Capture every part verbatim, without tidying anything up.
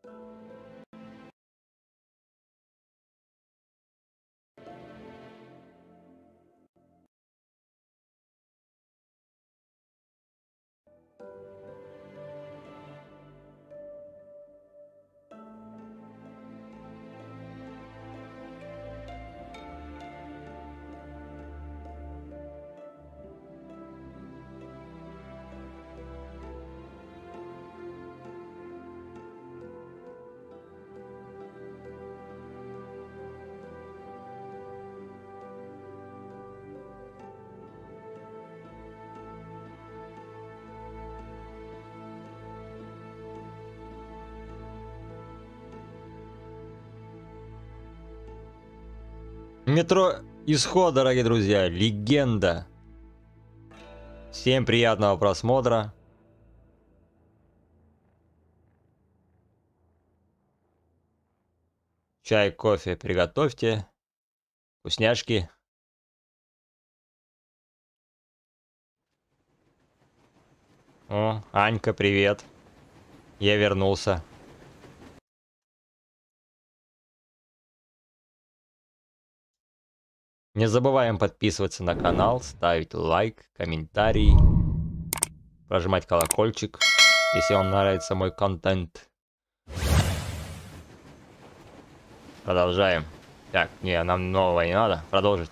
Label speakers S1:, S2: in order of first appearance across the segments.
S1: Метро Исход, дорогие друзья, легенда. Всем приятного просмотра. Чай, кофе приготовьте. Вкусняшки. О, Анька, привет. Я вернулся. Не забываем подписываться на канал, ставить лайк, комментарий, прожимать колокольчик, если вам нравится мой контент. Продолжаем. Так, не, нам нового не надо. Продолжить.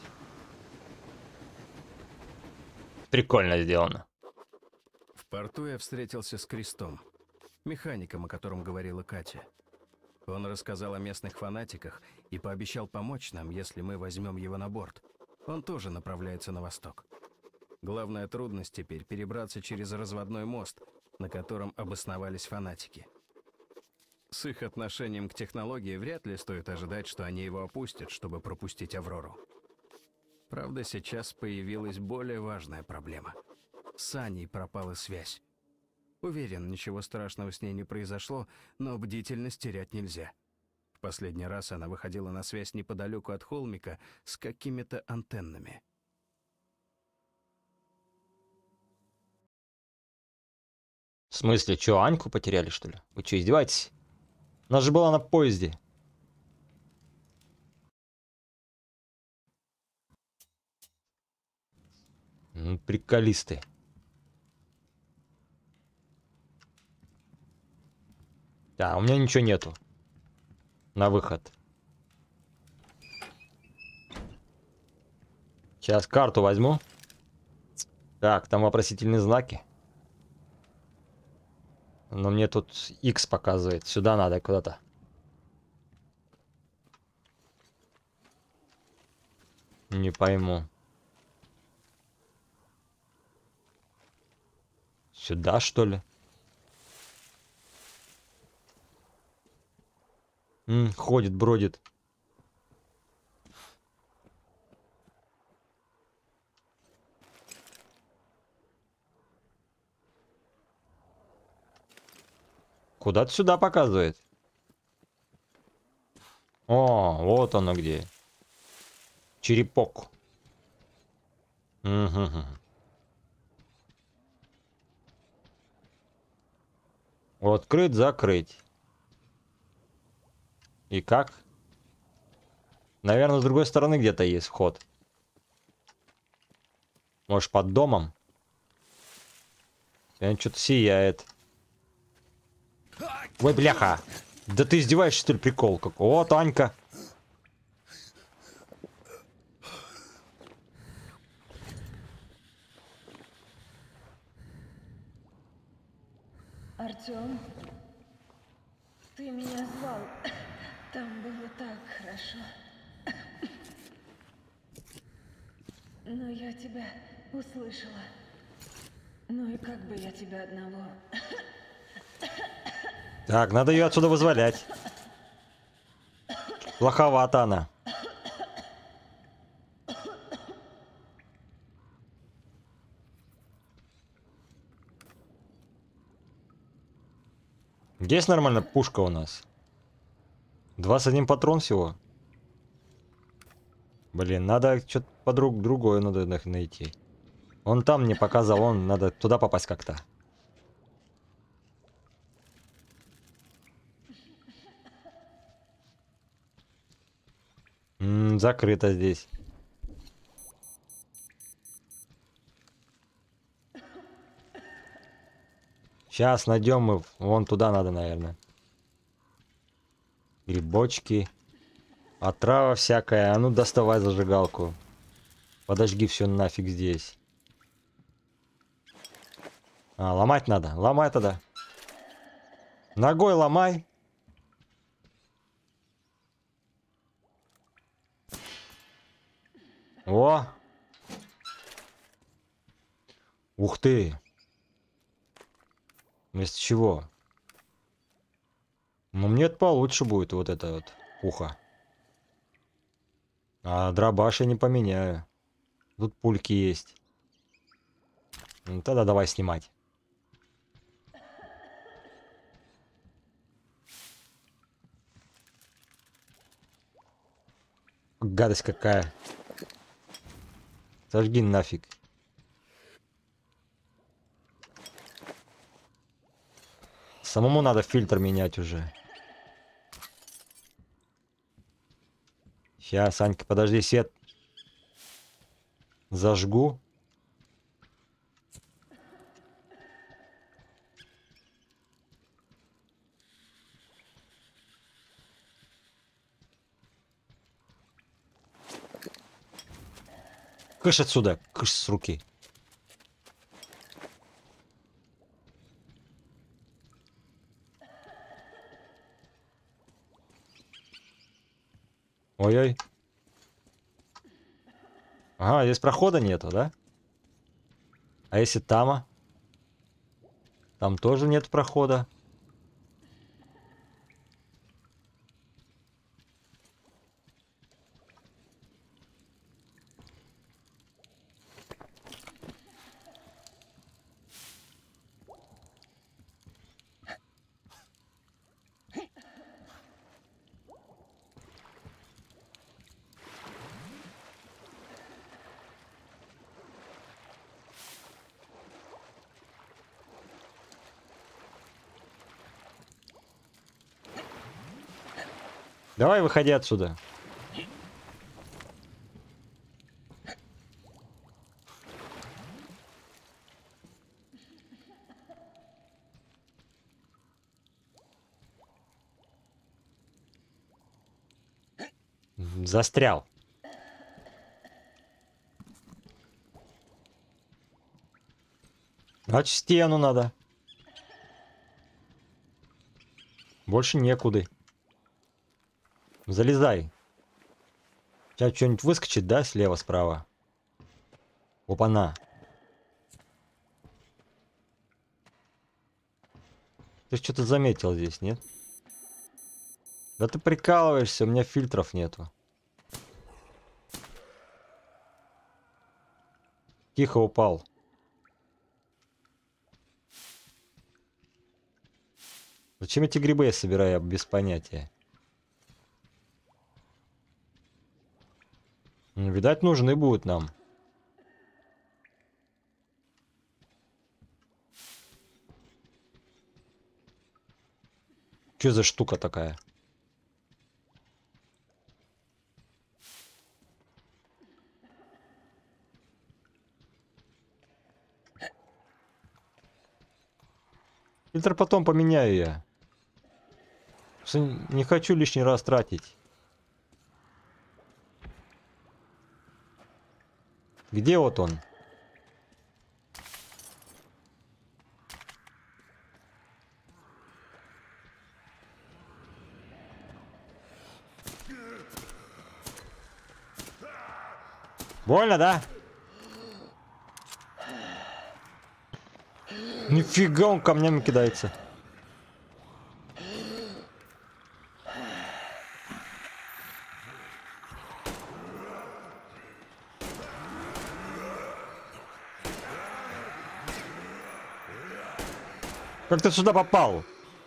S1: Прикольно сделано.
S2: В порту я встретился с Крестом, механиком, о котором говорила Катя. Он рассказал о местных фанатиках и пообещал помочь нам, если мы возьмем его на борт. Он тоже направляется на восток. Главная трудность теперь перебраться через разводной мост, на котором обосновались фанатики. С их отношением к технологии вряд ли стоит ожидать, что они его опустят, чтобы пропустить Аврору. Правда, сейчас появилась более важная проблема. С Аней пропала связь. Уверен, ничего страшного с ней не произошло, но бдительность терять нельзя. В последний раз она выходила на связь неподалеку от холмика с какими-то антеннами.
S1: В смысле, что, Аньку потеряли, что ли? Вы что, издеваетесь? Она же была на поезде. Ну, приколисты. Да, у меня ничего нету. На выход. Сейчас карту возьму. Так, там вопросительные знаки. Но мне тут X показывает. Сюда надо куда-то. Не пойму. Сюда, что ли? М, ходит, бродит. Куда-то сюда показывает. О, вот оно где. Черепок. Угу. Открыть, закрыть. И как? Наверное, с другой стороны где-то есть вход. Может, под домом? Он что-то сияет. Ой, бляха. Да ты издеваешься, что ли, прикол какой? Вот, Анька.
S3: Артём, ты меня звал. Там было так хорошо. Но я тебя услышала. Ну и как бы я тебя одного.
S1: Так, надо ее отсюда вызволять. Плоховато она. Здесь нормально пушка у нас. двадцать один патрон всего. Блин, надо что-то подруг другое надо найти. Он там мне показал, он надо туда попасть как-то. М, закрыто здесь. Сейчас найдем мы. Вон туда надо, наверное. Грибочки. Отрава всякая. А ну доставай зажигалку. Подожги все нафиг здесь. А, ломать надо. Ломай тогда. Ногой ломай. О! Ух ты! Вместо чего? Ну, мне это получше будет, вот это вот ухо. А дробаш я не поменяю. Тут пульки есть. Ну, тогда давай снимать. Гадость какая. Сожги нафиг. Самому надо фильтр менять уже. Сейчас, Санька, подожди, свет. Зажгу. Кыш отсюда, кыш с руки. Ой-ой. Ага, здесь прохода нету, да? А если тама? Там тоже нет прохода. Давай, выходи отсюда. Застрял. Значит, стену надо. Больше некуда. Залезай. Сейчас что-нибудь выскочит, да, слева, справа? Опа-на. Ты что-то заметил здесь, нет? Да ты прикалываешься, у меня фильтров нету. Тихо упал. Зачем эти грибы я собираю, без понятия? Видать, нужны будут нам. Что за штука такая? Фильтр потом поменяю я. Не хочу лишний раз тратить. Где вот он? Больно, да? Нифига, он камнями кидается. Как ты сюда попал?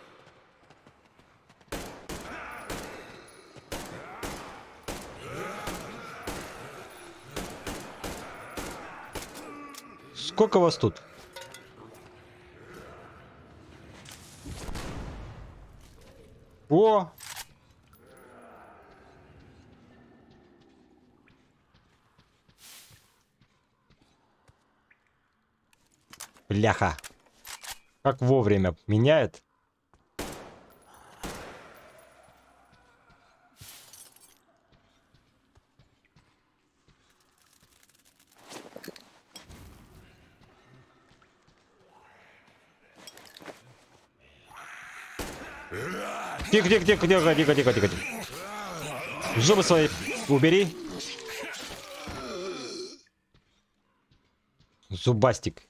S1: Сколько вас тут? О! Бляха. Как вовремя меняет. Тихо, тихо, тихо, тихо, тихо, тихо, тихо, тихо. Зубы свои убери. Зубастик.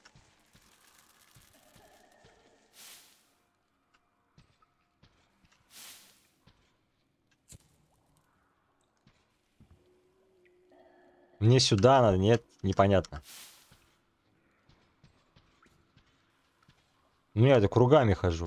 S1: Мне сюда надо, нет, непонятно. Ну я это кругами хожу.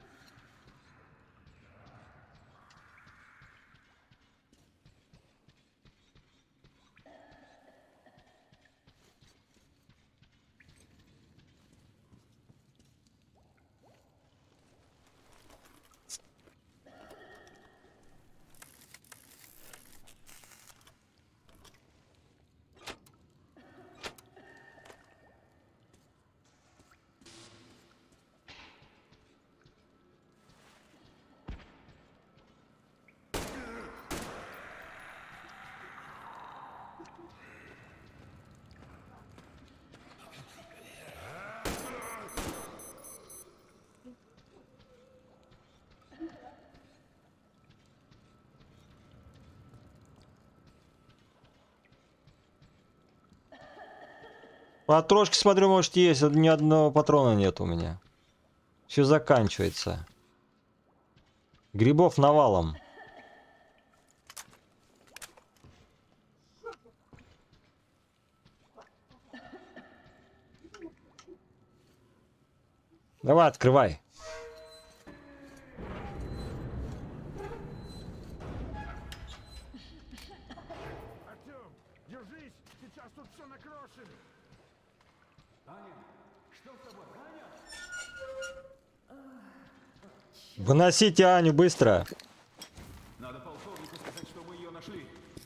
S1: Патрошки, смотрю, может, есть. Ни одного патрона нет у меня. Все заканчивается. Грибов навалом. Давай, открывай.
S2: Артём, держись! Сейчас тут все накрошим! Аня, что с тобой, Аня?
S1: Выносите Аню быстро.
S2: Надо полковнику сказать, что мы ее нашли.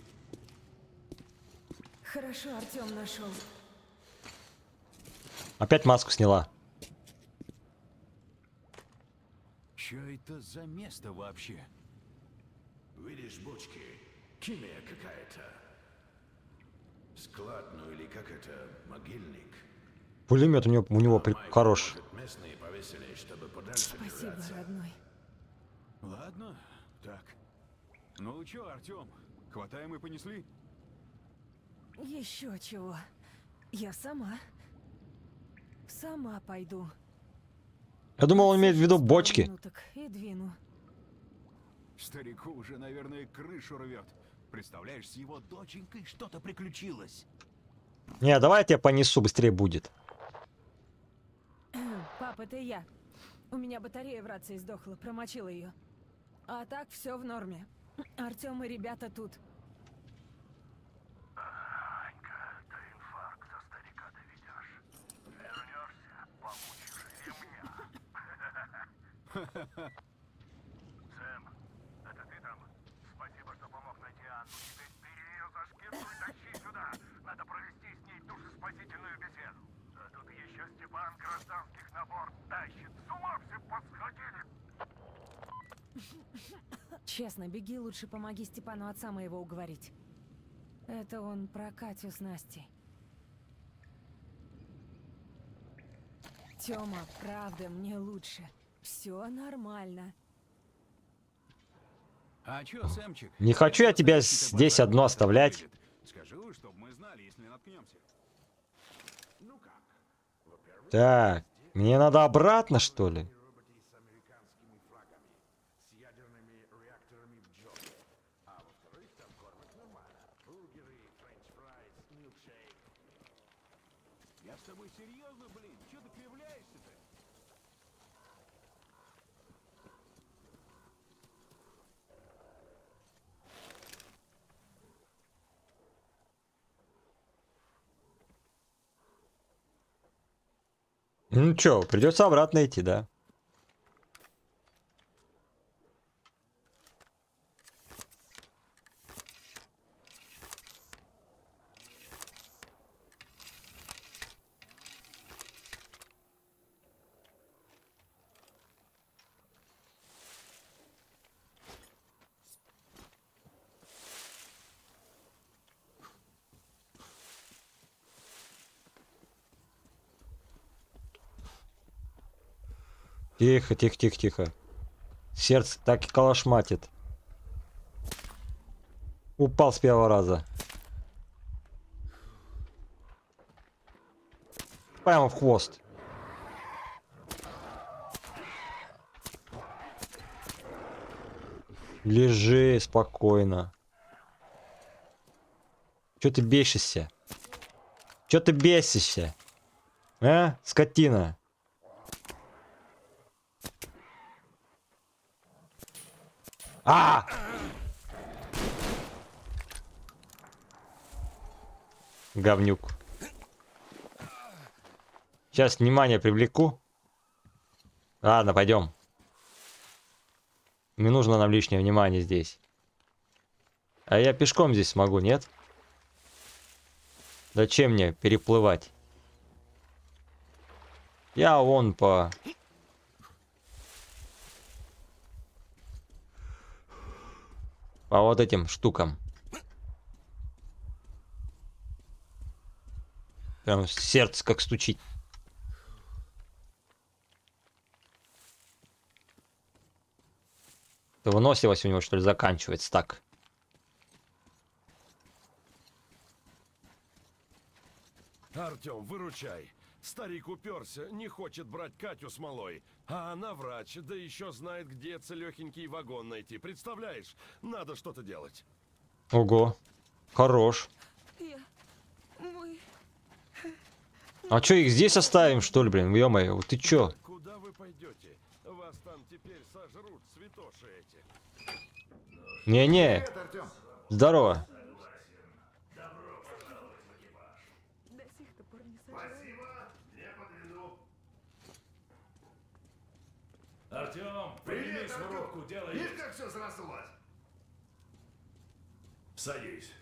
S3: Хорошо, Артём нашел.
S1: Опять маску сняла.
S2: Что это за место вообще?
S4: Видишь бочки? Химия какая-то. Склад, ну или как это, могильник.
S1: Пулемет у него, у него при...
S4: Майк,
S1: хорош.
S4: может, местные повесили, чтобы подальше
S3: Спасибо,
S4: держаться.
S3: родной.
S2: Ладно, так. Ну чё, Артём, хватаем и понесли?
S3: Еще чего. Я сама. Сама пойду.
S1: Я думал, он имеет в виду
S3: Пару
S1: бочки.
S3: минуток и двину.
S2: Старику уже, наверное, крышу рвет. Представляешь, с его доченькой что-то приключилось.
S1: Не, давай я тебя понесу, быстрее будет.
S3: Пап, это я. У меня батарея в рации сдохла, промочила ее. А так все в норме. Артём и ребята тут.
S4: Анька, ты инфаркт за старика доведешь. Вернешься, получишь ремня. Сэм, это ты там? Спасибо, что помог найти Анну. Теперь бери ее за шкирку и тащи сюда. Надо провести с ней душеспасительную беседу. А тут еще Степан гражданских на борт тащит. С ума все посходили.
S3: Честно, беги лучше, помоги Степану отца моего уговорить. Это он про Катю с Настей. Тёма, правда, мне лучше. Все нормально.
S2: А чё, Сэмчик?
S1: Не хочу я тебя здесь одну оставлять.
S2: Скажи, чтобы мы знали, если наткнемся.
S4: Ну как? Во-первых,
S1: Так, мне надо обратно, что ли?
S4: роботы с американскими флагами, с ядерными реакторами в джобе. А во-вторых, там кормят нормально. Бургеры, френч-фрайс, милкшейк.
S2: Я с тобой серьезно, блин? Чё ты кривляешься-то?
S1: Ну чё, придется обратно идти, да? Тихо, тихо, тихо, тихо. Сердце так и калашматит. Упал с первого раза. Прямо в хвост. Лежи спокойно. Чё ты бесишься? Чё ты бесишься? А, скотина? А! Говнюк. Сейчас внимание привлеку. Ладно, пойдем. Не нужно нам лишнее внимание здесь. А я пешком здесь смогу, нет? Зачем мне переплывать? Я вон по... По вот этим штукам. Прям сердце как стучит. Выносливость у него, что ли, заканчивается так.
S5: Артем, выручай. Старик уперся, не хочет брать Катю с малой. А она врач, да еще знает, где целехенький вагон найти. Представляешь? Надо что-то делать.
S1: Ого. Хорош.
S3: Я... Мы...
S1: А чё, их здесь оставим, что ли, блин? Ё-моё, вот ты чё?
S5: Куда вы пойдете? Вас там теперь сожрут, святоши эти.
S1: Не-не. Здорово.
S3: До сих пор не сожрали.
S6: Артем, поднимись в рубку, делай.
S4: Видишь, как все срослось?
S6: Садись.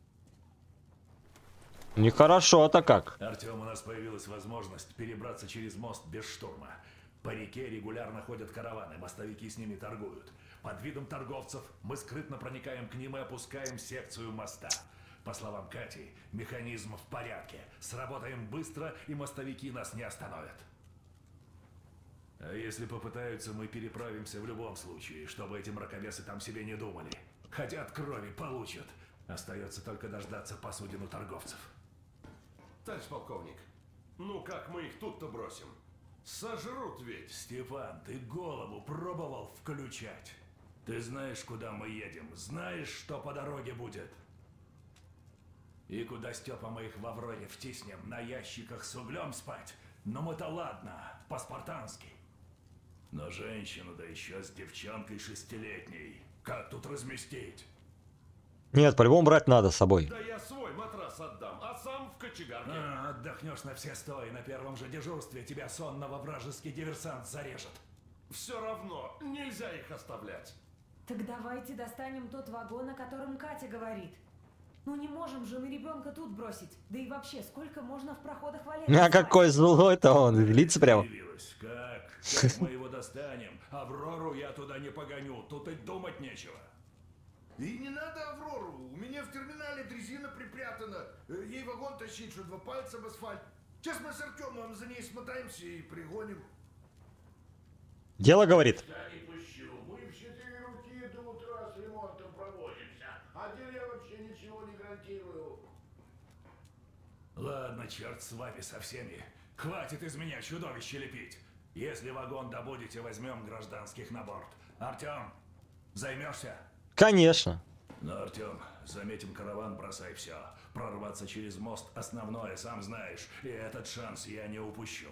S1: Нехорошо-то как.
S6: Артем, у нас появилась возможность перебраться через мост без штурма. По реке регулярно ходят караваны, мостовики с ними торгуют. Под видом торговцев мы скрытно проникаем к ним и опускаем секцию моста. По словам Кати, механизм в порядке. Сработаем быстро, и мостовики нас не остановят. А если попытаются, мы переправимся в любом случае, чтобы эти мракобесы там себе не думали. Хотят крови, получат. Остается только дождаться посудину торговцев.
S5: Товарищ полковник, ну как мы их тут-то бросим? Сожрут ведь.
S6: Степан, ты голову пробовал включать? Ты знаешь, куда мы едем? Знаешь, что по дороге будет? И куда, Степа, мы их в Авроре втиснем? На ящиках с углем спать? Но мы-то ладно, по-спартански. Но женщину, да еще с девчонкой шестилетней. Как тут разместить?
S1: Нет, по-любому брать надо с собой.
S5: Да я свой матрас отдам, а сам в кочегарке.
S6: А, отдохнешь на все сто, и на первом же дежурстве тебя сонного вражеский диверсант зарежет.
S5: Все равно, нельзя их оставлять.
S3: Так давайте достанем тот вагон, о котором Катя говорит. Ну не можем же мы ребенка тут бросить. Да и вообще, сколько можно в проходах валяться?
S1: А какой злой-то он, лица прям.
S6: Появилась. Как? Как мы его достанем? Аврору я туда не погоню, тут и думать нечего.
S4: И не надо Аврору, у меня в терминале дрезина припрятана. Ей вагон тащить, что два пальца в асфальт. Сейчас мы с Артемом за ней смотаемся и пригоним.
S1: Дело говорит.
S4: Я не пущу, мы в четыре руки до утра с ремонтом проводимся. А деле я вообще ничего не гарантирую.
S6: Ладно, черт с вами со всеми. Хватит из меня чудовище лепить. Если вагон добудете, возьмем гражданских на борт. Артем, займешься?
S1: Конечно.
S6: Ну, Артем, заметим караван, бросай все. Прорваться через мост — основное, сам знаешь. И этот шанс я не упущу.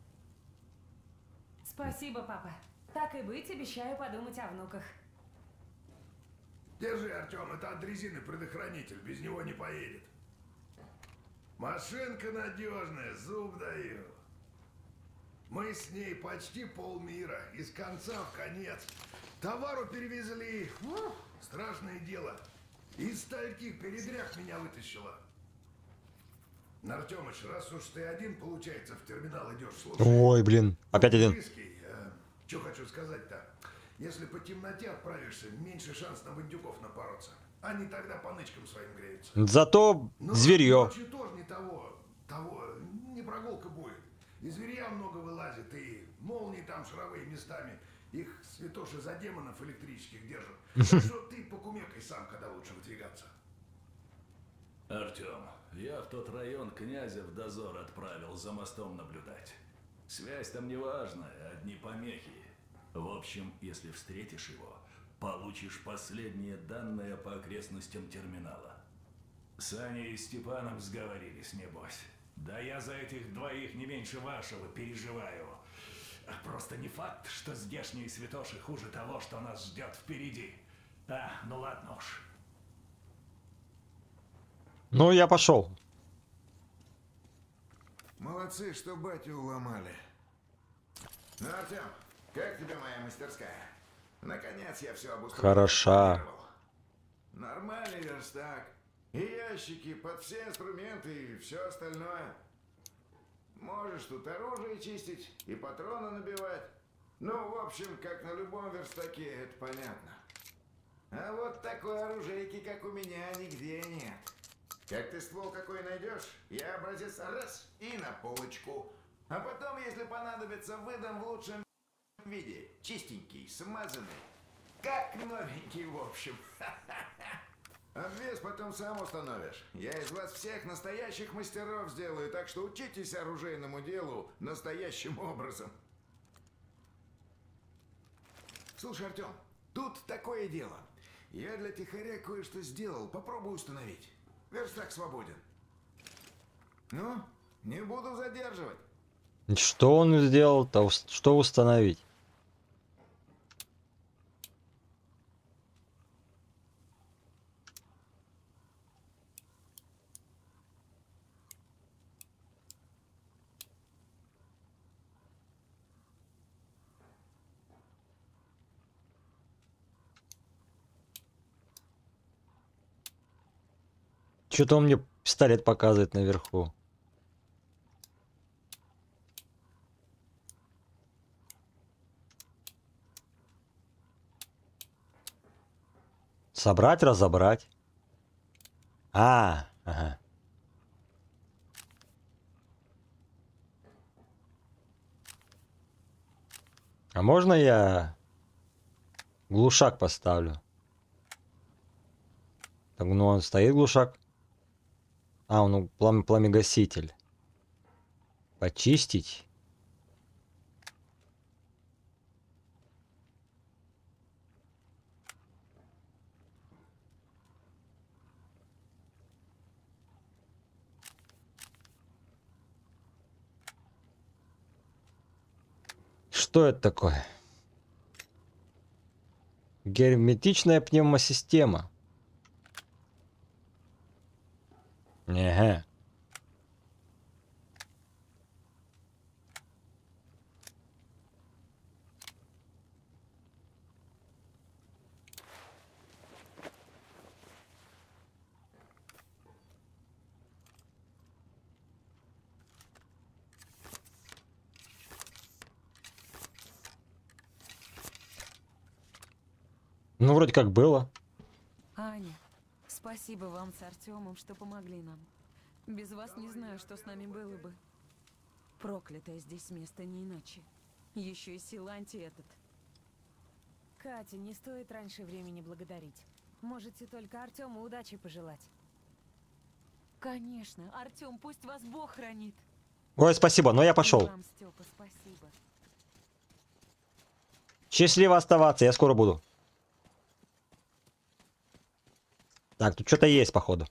S3: Спасибо, папа. Так и быть, обещаю подумать о внуках.
S4: Держи, Артем, это от дрезины предохранитель, без него не поедет. Машинка надежная, зуб даю. Мы с ней почти полмира, из конца в конец. Товару перевезли. Ух, страшное дело. Из стольких передряг меня вытащила. Артемыч, раз уж ты один, получается, в терминал идешь, слушай.
S1: Ой, блин, опять один.
S4: Близкий, а, что хочу сказать-то? Если по темноте отправишься, меньше шанс на бандюков напороться. Они тогда по нычкам своим греются.
S1: Зато
S4: Но
S1: зверье.
S4: ночью тоже не того, того, не прогулка будет. И зверя много вылазит, и
S7: Молнии там шаровые местами. Их святоши за демонов электрических держат. Так что ты покумекай сам, когда лучше выдвигаться.
S6: Артем, я в тот район князя в дозор отправил за мостом наблюдать. Связь там неважная, одни помехи. В общем, если встретишь его, получишь последние данные по окрестностям терминала. С Аней и Степаном сговорились, небось. Да я за этих двоих не меньше вашего переживаю. Просто не факт, что здешние святоши хуже того, что нас ждет впереди. А, ну ладно уж.
S1: Ну, я пошел.
S8: Молодцы, что батю уломали. Ну, Артем, как тебе моя мастерская? Наконец я все обустроил.
S1: Хороша.
S8: Нормальный верстак. И ящики под все инструменты и все остальное. Можешь тут оружие чистить и патроны набивать. Ну, в общем, как на любом верстаке, это понятно. А вот такой оружейки, как у меня, нигде нет. Как ты ствол какой найдешь, я образец раз и на полочку. А потом, если понадобится, выдам в лучшем виде. Чистенький, смазанный. Как новенький, в общем. Обвес потом сам установишь. Я из вас всех настоящих мастеров сделаю, так что учитесь оружейному делу настоящим образом. Слушай, Артем, тут такое дело. Я для тихоря кое-что сделал. Попробуй установить. Верстак свободен. Ну, не буду задерживать.
S1: Что он сделал-то? Что установить? Что-то он мне пистолет показывает наверху. Собрать, разобрать. А, ага. А можно я глушак поставлю? Так, ну он стоит глушак. А, ну плам пламегаситель. Почистить. Что это такое? Герметичная пневмосистема. Ага. Ну, вроде как было.
S9: Аня, спасибо вам с Артемом, что помогли нам. Без вас не знаю, что с нами было бы. Проклятое здесь место не иначе. Еще и Силанти этот.
S3: Катя, не стоит раньше времени благодарить. Можете только Артему удачи пожелать.
S9: Конечно, Артем, пусть вас Бог хранит.
S1: Ой, спасибо, но я пошел.
S9: Вам, Степа, спасибо.
S1: Счастливо оставаться, я скоро буду. Так, тут что-то есть, походу.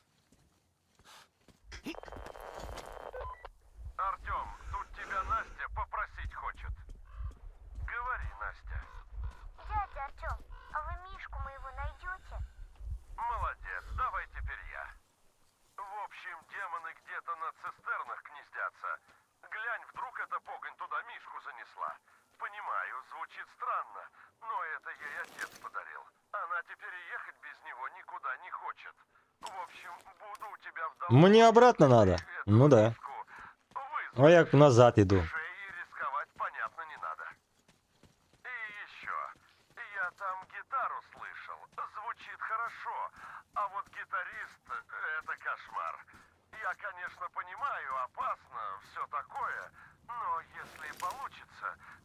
S4: Артем, тут тебя Настя попросить хочет. Говори, Настя.
S10: Дядя Артем, а вы Мишку моего найдете?
S4: Молодец, давай теперь я. В общем, демоны где-то на цистернах гнездятся. Глянь, вдруг эта погонь туда Мишку занесла. Понимаю, звучит странно, но это ей отец подарил. Она теперь и ехать без него никуда не хочет. В общем, буду у тебя в долгу.
S1: Мне обратно надо. Ну да. А я назад иду.
S4: Шеи рисковать, понятно, не надо. И еще. Я там гитару слышал. Звучит хорошо. А вот гитарист — это кошмар. Я, конечно, понимаю, опасно, все такое. Но если получится,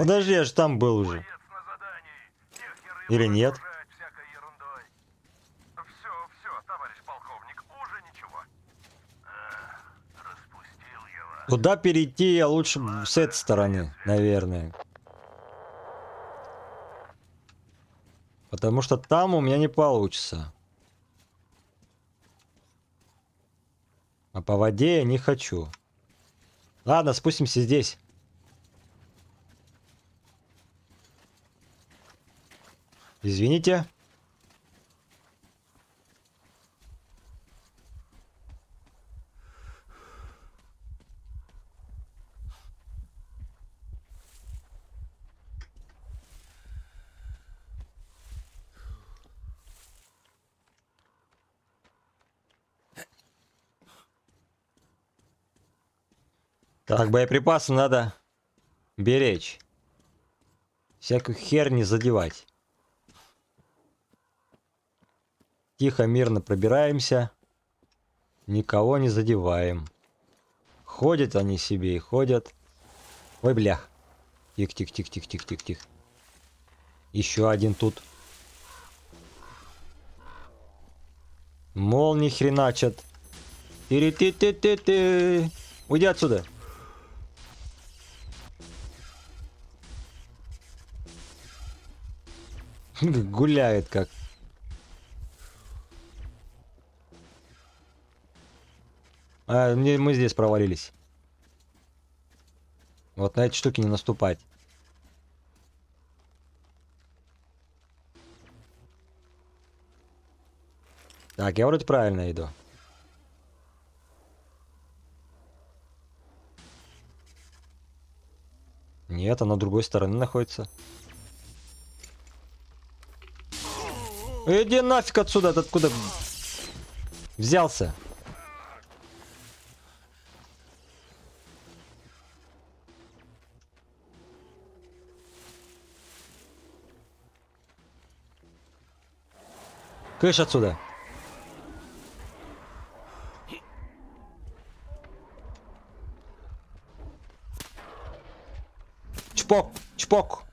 S1: Подожди, я же там был уже.
S4: Боец на задании. Техеры
S1: Или
S4: его
S1: нет?
S4: окружают всякой ерундой. Все, все, товарищ полковник, уже ничего. Эх, распустил его.
S1: Куда перейти, я лучше с этой стороны, наверное. Потому что там у меня не получится. А по воде я не хочу. Ладно, спустимся здесь. Извините. Так, боеприпасы надо беречь. Всякую херь не задевать. Тихо, мирно пробираемся. Никого не задеваем. Ходят они себе и ходят. Ой, блях. Тих-тих-тих-тих-тих-тих-тих. Еще один тут. Молнии хреначат. Тири-ти-ти-ти-ти. Уйди отсюда. Гуляет как. А, мне, мы здесь провалились. Вот на эти штуки не наступать. Так, я вроде правильно иду. Нет, она с другой стороны находится. Иди нафиг отсюда, ты откуда взялся? Кыш отсюда. Чпок, чпок.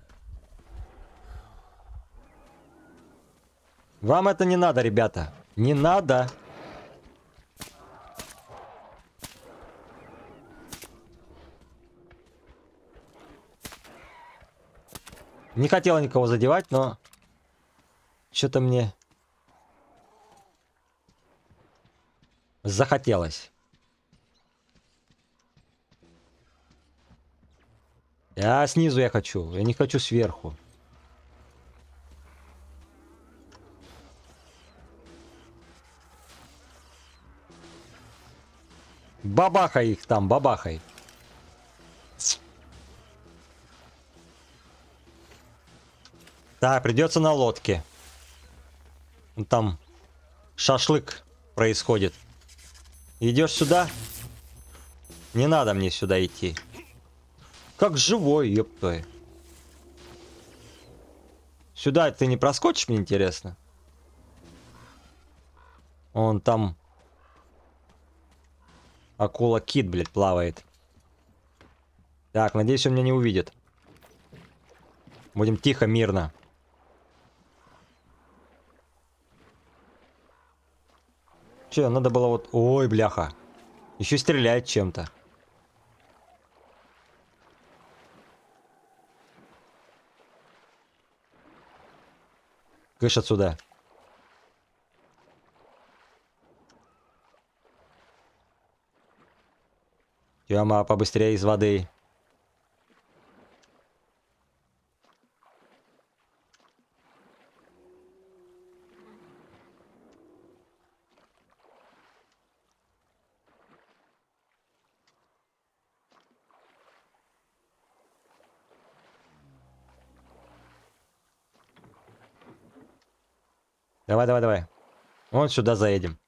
S1: Вам это не надо, ребята. Не надо. Не хотела никого задевать, но что-то мне захотелось. Я снизу я хочу. Я не хочу сверху. Бабахай их там, бабахай. Так, придется на лодке. Там шашлык происходит. Идешь сюда? Не надо мне сюда идти. Как живой, ёптой. Сюда ты не проскочишь, мне интересно. Он там... Акула-кит, блядь, плавает. Так, надеюсь, он меня не увидит. Будем тихо, мирно. Че, надо было вот... Ой, бляха. Еще стреляет чем-то. Кыш отсюда. Тёма, побыстрее из воды. Давай, давай, давай. Вот сюда заедем.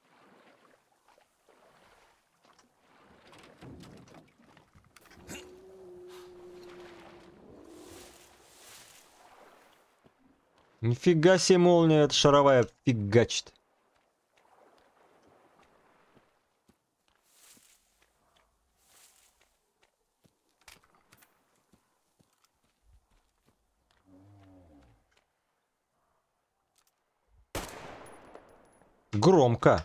S1: Нифига себе молния, это шаровая фигачит. Громко.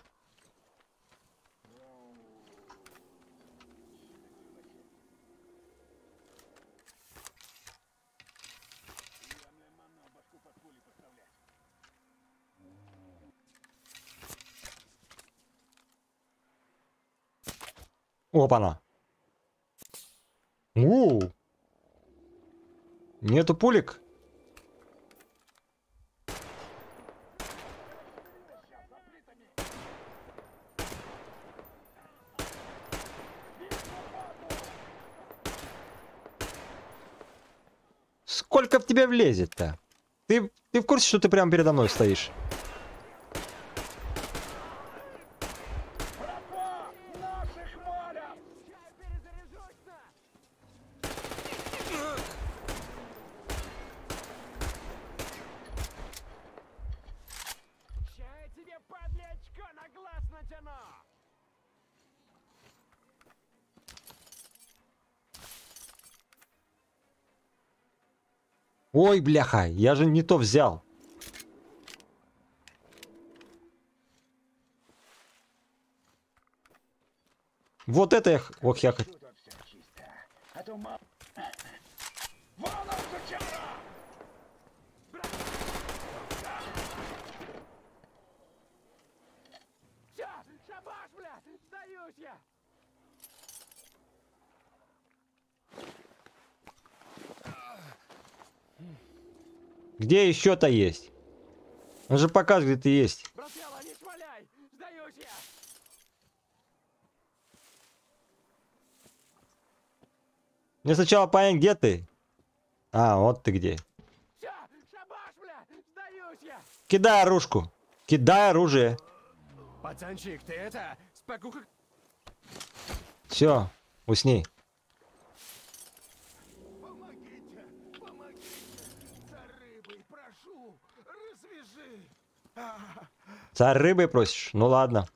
S1: Опа-на. У, нету пулек. Сколько в тебя влезет-то? Ты, ты в курсе, что ты прямо передо мной стоишь? Ой, бляха, я же не то взял. Вот это я... Ох, я... Где еще-то есть? Он же показывает, где ты есть. Мне сначала понять, где ты. А, вот ты где. Кидай оружку. Кидай оружие.
S2: Пацанчик, ты это... Спокуха...
S1: Все, усни.
S7: Помогите, помогите. За рыбой, прошу, развяжи. А,
S1: Царь рыбы просишь? Ну ладно.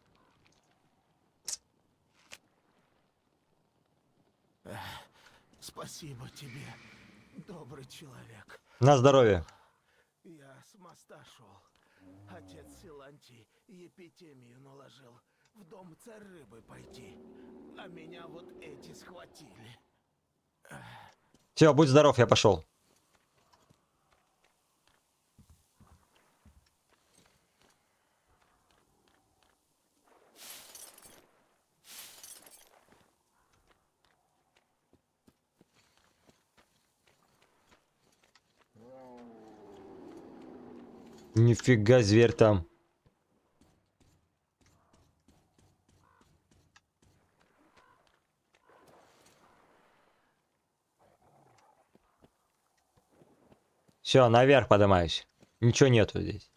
S7: спасибо тебе, добрый человек.
S1: На здоровье.
S7: Я с моста шел. Отец Силантий епитемию наложил. В дом царь рыбы пойти. А меня вот эти схватили.
S1: Все, будь здоров, я пошел. Нифига, зверь там. Все, наверх поднимаюсь. Ничего нету здесь.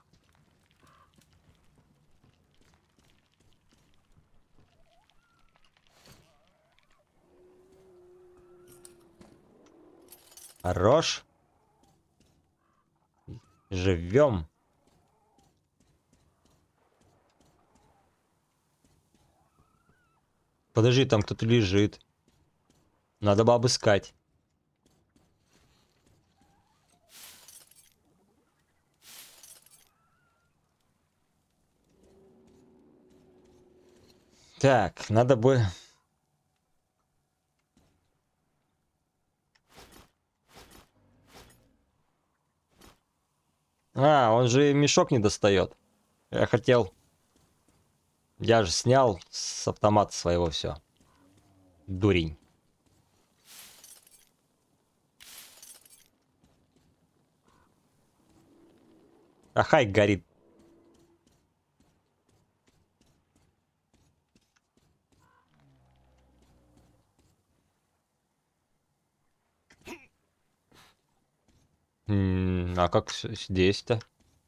S1: Хорош. Живем. Подожди, там кто-то лежит. Надо бы обыскать. Так, надо бы... А, он же мешок не достает. Я хотел... Я же снял с автомата своего все. Дурень. А хай горит. М, а как здесь-то?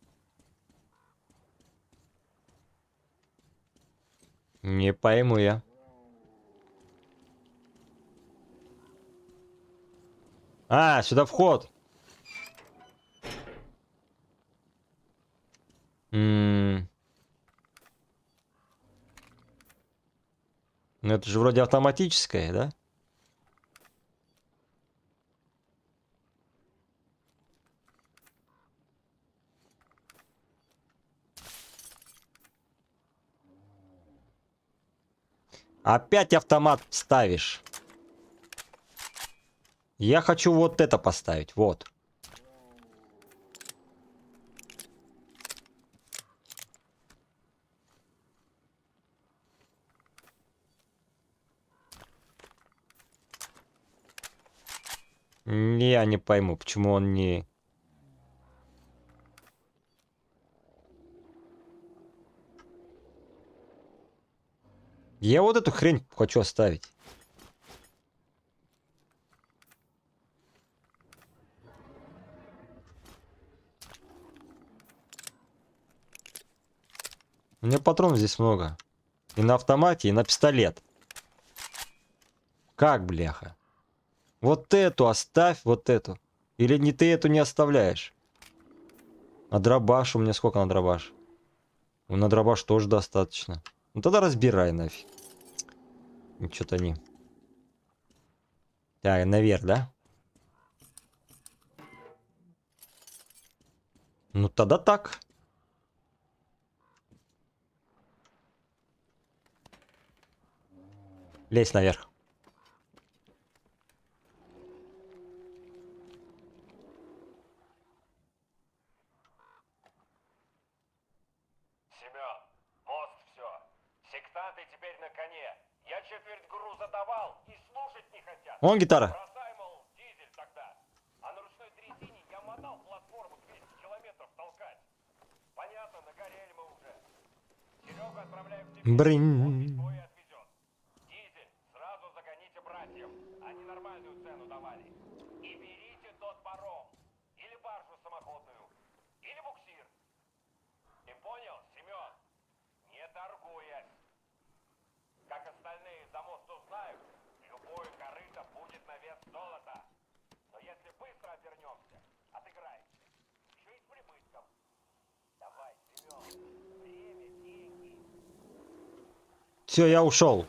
S1: Не пойму я. А, сюда вход. М. Ну это же вроде автоматическое, да? Опять автомат ставишь. Я хочу вот это поставить. Вот. Я не пойму, почему он не... Я вот эту хрень хочу оставить. У меня патронов здесь много. И на автомате, и на пистолет. Как, бляха? Вот эту оставь, вот эту. Или не ты эту не оставляешь? А дробаш у меня сколько на дробаш? На дробаш тоже достаточно. Ну тогда разбирай нафиг. Что-то не. Так, наверх, да? Ну тогда так. Лезь наверх.
S11: Семен, мост все. Сектанты теперь на коне. Я четверть груза давал и слушать не хотят.
S1: Вон гитара.
S11: Бросай, мол, дизель тогда. А на ручной дрезине я мотал платформу двести километров толкать. Понятно, нагорели мы уже. Серегу отправляю к тебе.
S1: Брин.
S11: Он письмо и отвезет. Дизель сразу загоните братьям. Они нормальную цену давали. И берите тот паром. Или баржу самоходную. Или буксир. Ты понял, Семен? Не торгуясь. Как остальные за мост узнают, любое корыто будет на вес золота. Но если быстро обернемся, отыграемся. Еще и с прибытком. Давай, Семен. Время, деньги.
S1: Все, я ушел.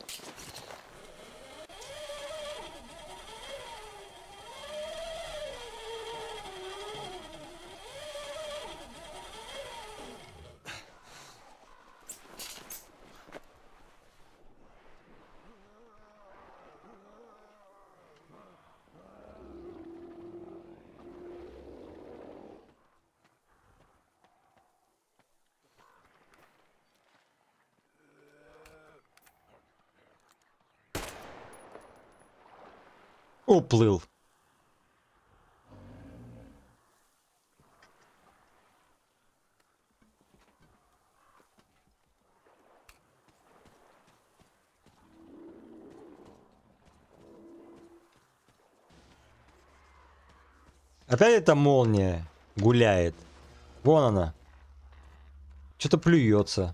S1: Уплыл. Опять эта молния гуляет. Вон она. Что-то плюется.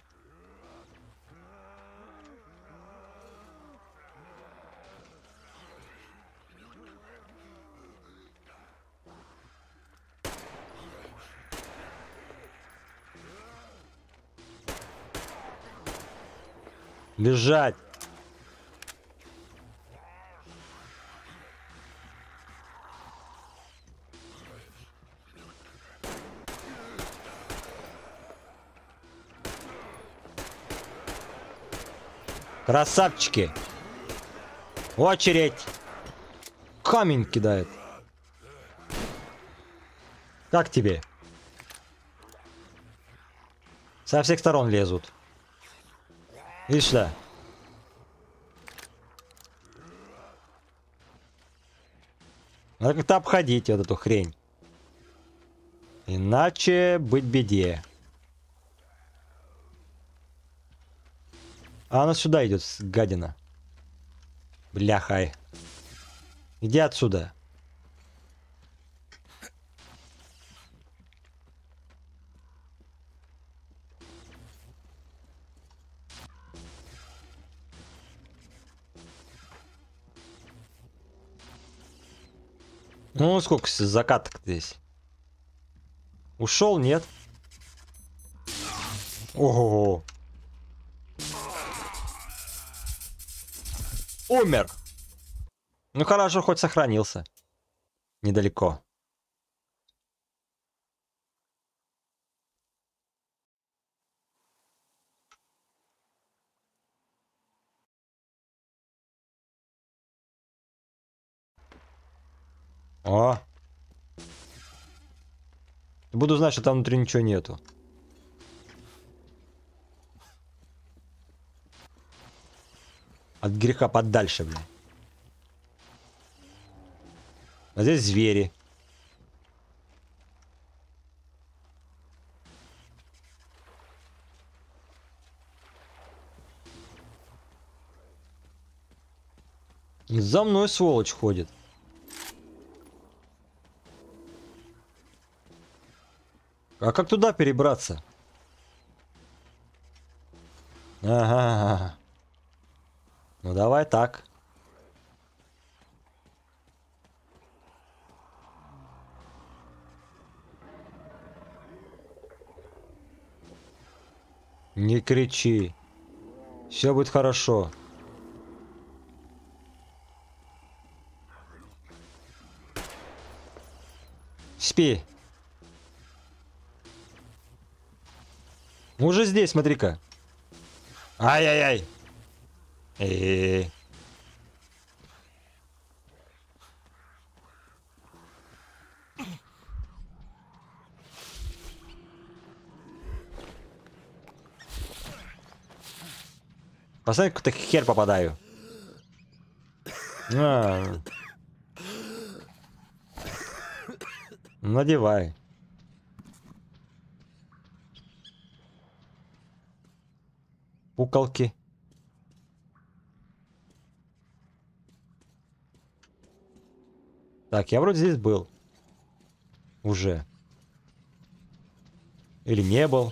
S1: Лежать. Красавчики. Очередь. Камень кидает. Как тебе? Со всех сторон лезут. Видишь, да? Надо как-то обходить вот эту хрень. Иначе быть беде. А она сюда идет, гадина. Бляхай. Иди отсюда. Ну, сколько закаток здесь? Ушел, нет? Ого. Умер. Ну хорошо, хоть сохранился. Недалеко. О! Буду знать, что там внутри ничего нету. От греха подальше, блин. А здесь звери. И за мной сволочь ходит. А как туда перебраться? Ага. Ну давай так. Не кричи. Все будет хорошо. Спи. Мы уже здесь, смотри-ка. Ай-яй-яй. Эй. Посмотри, какой-то хер попадаю. А. Надевай. Пукалки. Так, я вроде здесь был. Уже. Или не был.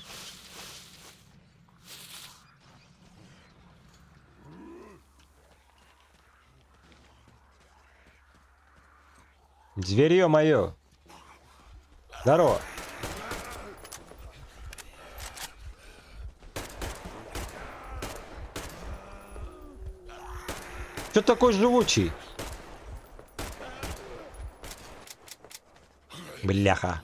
S1: Зверье мое. Здорово. Что такой живучий? Бляха.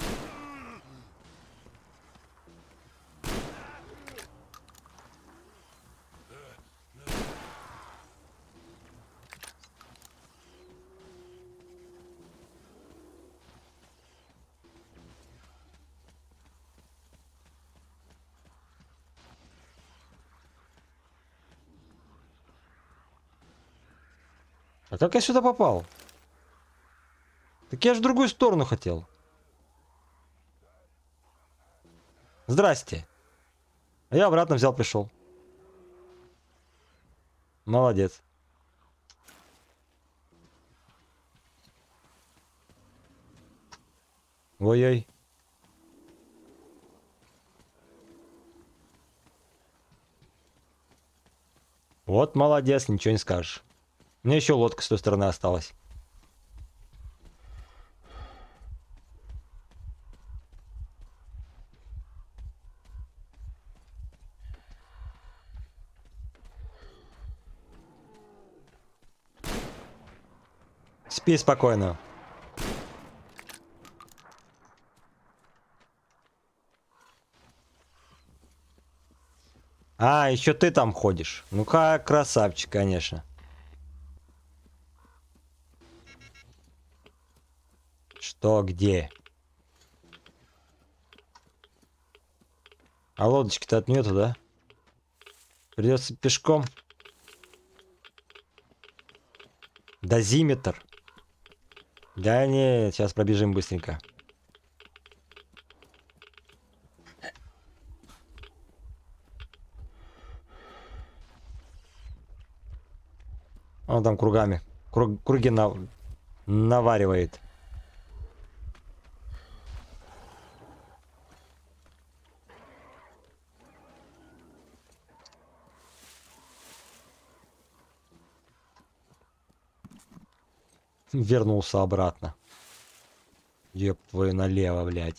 S1: А как я сюда попал? Так я же в другую сторону хотел. Здрасте. А я обратно взял, пришел. Молодец. Ой-ой. Вот молодец, ничего не скажешь. Мне еще лодка с той стороны осталась. Спи спокойно. А, еще ты там ходишь. Ну-ка, красавчик, конечно. Что, где? А лодочки-то от нету, да? Придется пешком. Дозиметр. Да нет, сейчас пробежим быстренько. Он там кругами. Круг, круги на, наваривает. Вернулся обратно. Ёб твою налево, блядь.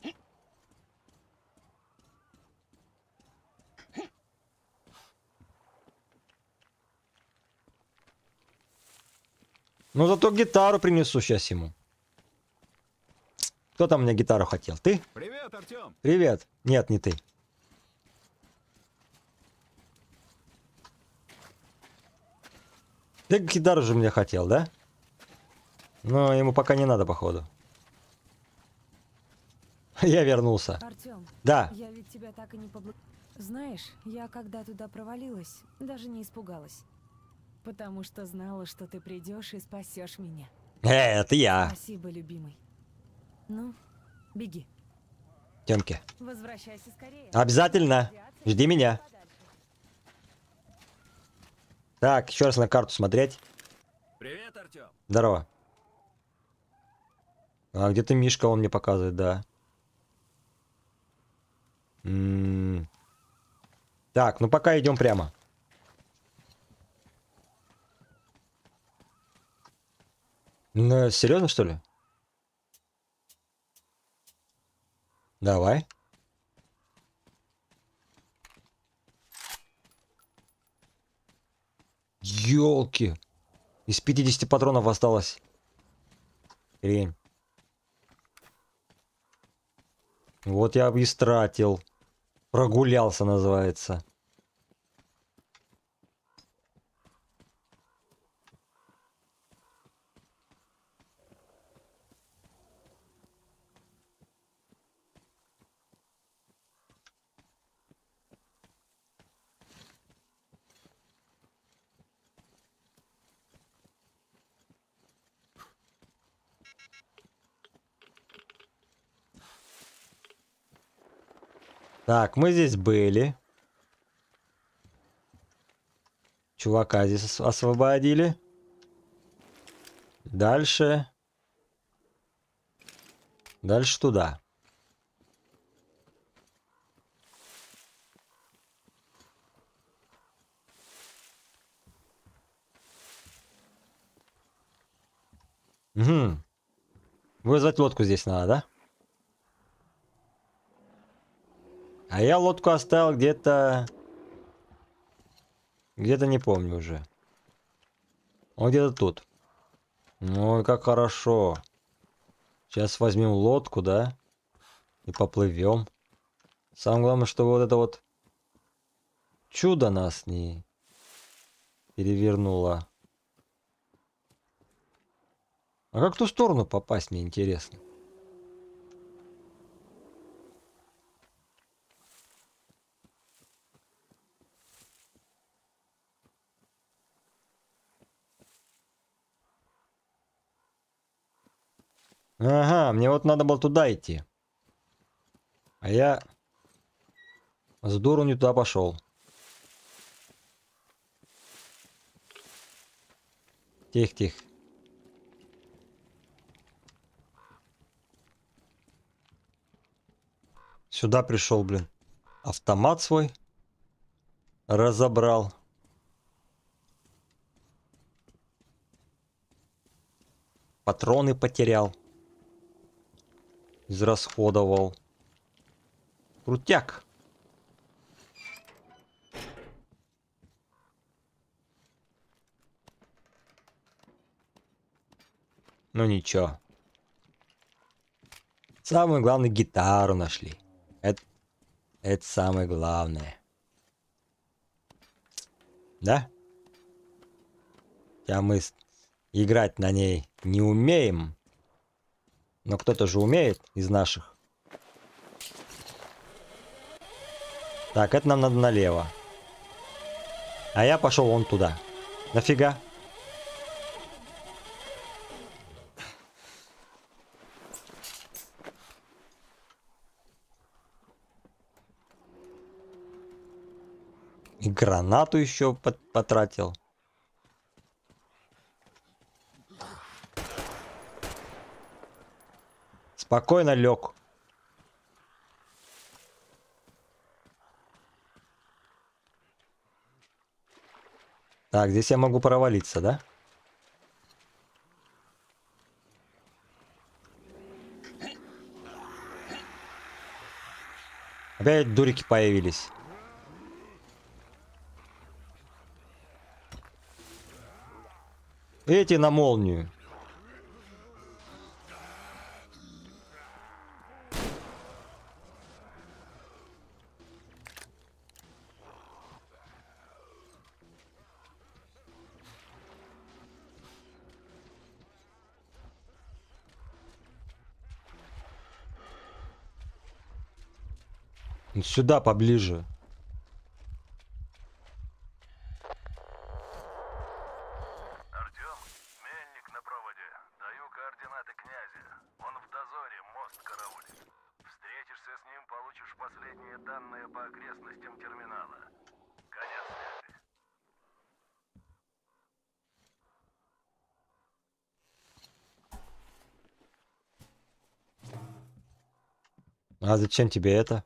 S1: Ну зато гитару принесу сейчас ему. Кто там мне гитару хотел? Ты?
S12: Привет, Артём.
S1: Привет. Нет, не ты. Ты гитару же мне хотел, да? Но ему пока не надо, походу. Я вернулся.
S3: Артём,
S1: Да.
S3: я ведь тебя так и не побл... Знаешь, я когда туда провалилась, даже не испугалась. Потому что знала, что ты придешь и спасешь меня.
S1: Э, это я.
S3: Спасибо, любимый. Ну, беги.
S1: Тёмки.
S3: Возвращайся скорее.
S1: Обязательно. Жди меня. Так, еще раз на карту смотреть.
S2: Привет, Артём.
S1: Здорово. А где-то Мишка, он мне показывает, да. М-м. Так, ну пока идем прямо. Ну, серьезно, что ли? Давай. Ёлки. Из пятидесяти патронов осталось. Хрень. Вот я бы истратил. Прогулялся, называется. Так, мы здесь были. Чувака здесь ос- освободили. Дальше. Дальше туда. Угу. Вызвать лодку здесь надо, да? А я лодку оставил где-то... Где-то не помню уже. Он где-то тут. Ой, как хорошо. Сейчас возьмем лодку, да? И поплывем. Самое главное, чтобы вот это вот чудо нас не перевернуло. А как в ту сторону попасть, мне интересно. Ага, мне вот надо было туда идти. А я с дуру не туда пошел. Тихо-тихо. Сюда пришел, блин. Автомат свой разобрал. Патроны потерял. Израсходовал. Крутяк. Ну ничего. Самое главное, гитару нашли. Это, это самое главное. Да? Хотя мы с- играть на ней не умеем. Но кто-то же умеет из наших. Так, это нам надо налево. А я пошел вон туда. Нафига? И гранату еще пот- потратил. Спокойно лег. Так, здесь я могу провалиться, да? Опять дурики появились. Эти на молнию. Сюда поближе.
S4: Артем, мельник на проводе. Даю координаты князя. Он в дозоре, мост караулит. Встретишься с ним, получишь последние данные по окрестностям терминала. Конец связи.
S1: А зачем тебе это?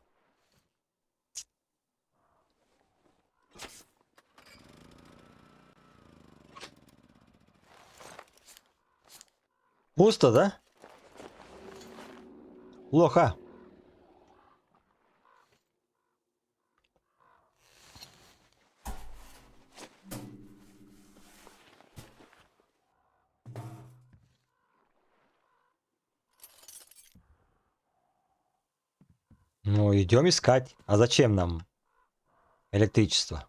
S1: Пусто, да? Плохо. Ну, идем искать. А зачем нам электричество?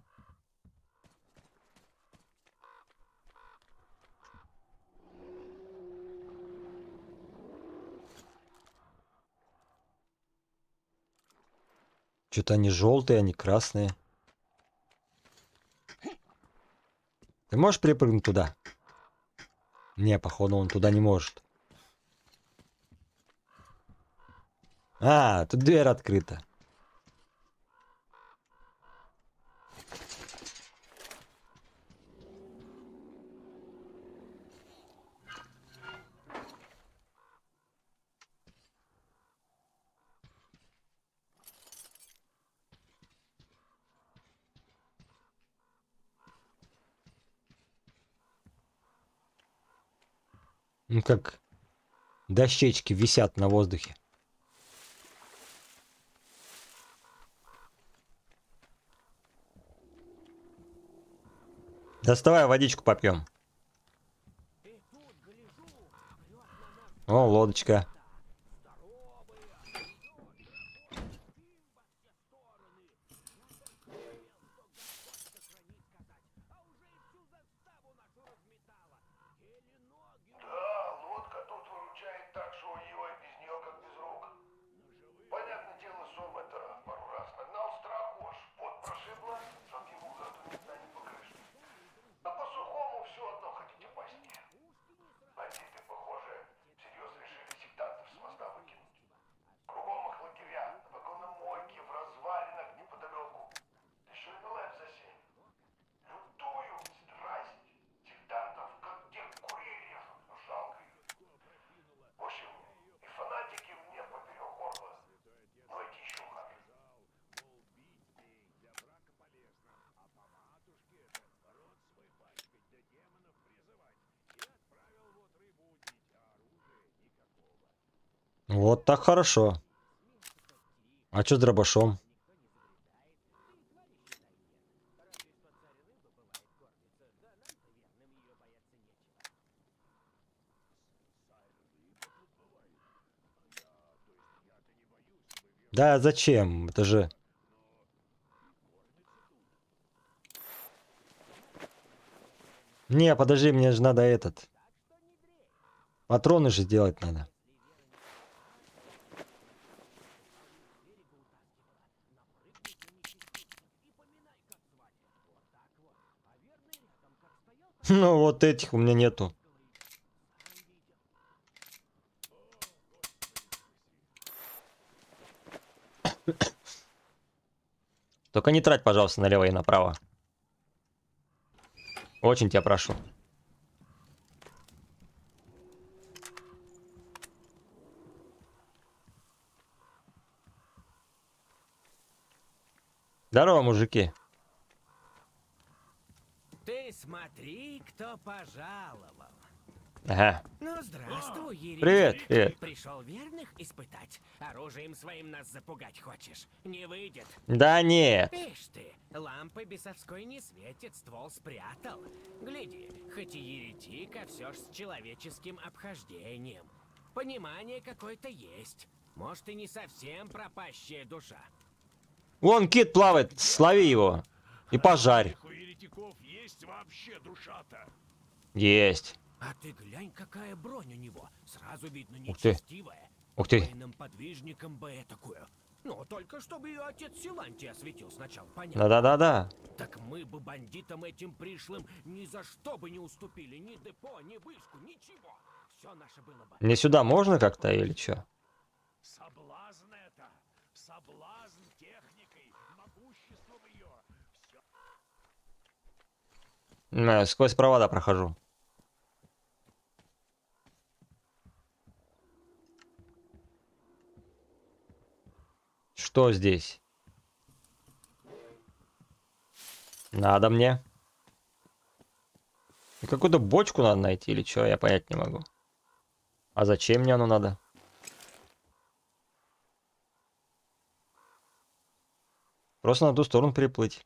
S1: Что-то они желтые, они красные. Ты можешь припрыгнуть туда? Не, походу он туда не может. А, тут дверь открыта. Ну как дощечки висят на воздухе. Доставай, водичку попьем. О, лодочка.
S4: Да, лодка тут выручает так, что ой-ой, без нее как без рук. Понятное дело, Сом это пару раз нагнал страху, аж пот прошибло, чтоб ему хату ни дна не покрышить. А по сухому все одно хотите пасти. Бандиты, похоже, всерьез решили сектантов с моста выкинуть. Кругом их лагеря, вагономойки, в развалинах неподалеку. Еще и МЛФ засели. Лютую страсть сектантов, как тех курей режут, но жалко их. В общем, и фанатики мне поперек горла, но эти еще хуже.
S1: Вот так хорошо. А что с дробашом? Да, зачем? Это же... Не, подожди, мне же надо этот... Патроны же сделать надо. Ну, вот этих у меня нету. Только не трать, пожалуйста, налево и направо. Очень тебя прошу. Здорово, мужики.
S12: Ты смотри, кто пожаловал.
S1: Ага.
S12: Ну, здравствуй, Ерик.
S1: Привет, привет.
S12: Пришел верных испытать? Оружием своим нас запугать хочешь? Не выйдет.
S1: Да нет.
S12: Ишь ты, лампы бесовской не светит, ствол спрятал. Гляди, хоть и еретик, а все ж с человеческим обхождением. Понимание какое-то есть. Может, и не совсем пропащая душа.
S1: Вон кит плавает, слови его. И пожарь.
S5: У еретиков есть вообще душа-то?
S1: Есть.
S12: А ты глянь, какая бронь у него. Сразу видно
S1: Ух ты.
S12: нечестивая.
S1: Ух ты.
S12: Военным подвижникам бы такую. Ну, только чтобы ее отец Силантий осветил сначала, понятно?
S1: Да-да-да-да.
S12: Так мы бы бандитам этим пришлым ни за что бы не уступили, ни депо, ни вышку, ничего. Все наше было бы.
S1: Мне сюда можно как-то или что?
S6: Соблазн это. Соблазн техникой. Могуществом ее. Все.
S1: Сквозь провода прохожу. Что здесь? Надо мне. Какую-то бочку надо найти или что, я понять не могу. А зачем мне оно надо? Просто на ту сторону переплыть.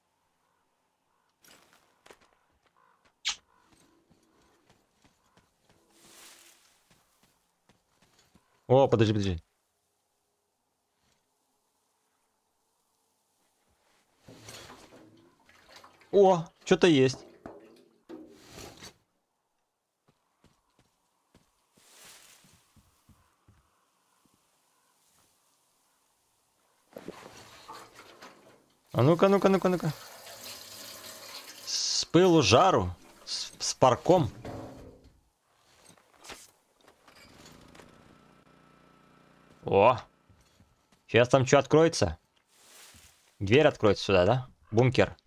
S1: О, подожди, подожди. О, что-то есть. А ну-ка, ну-ка, ну-ка, ну-ка. С пылу жару. С, с парком. О. Сейчас там что откроется? Дверь откроется сюда, да? Бункер.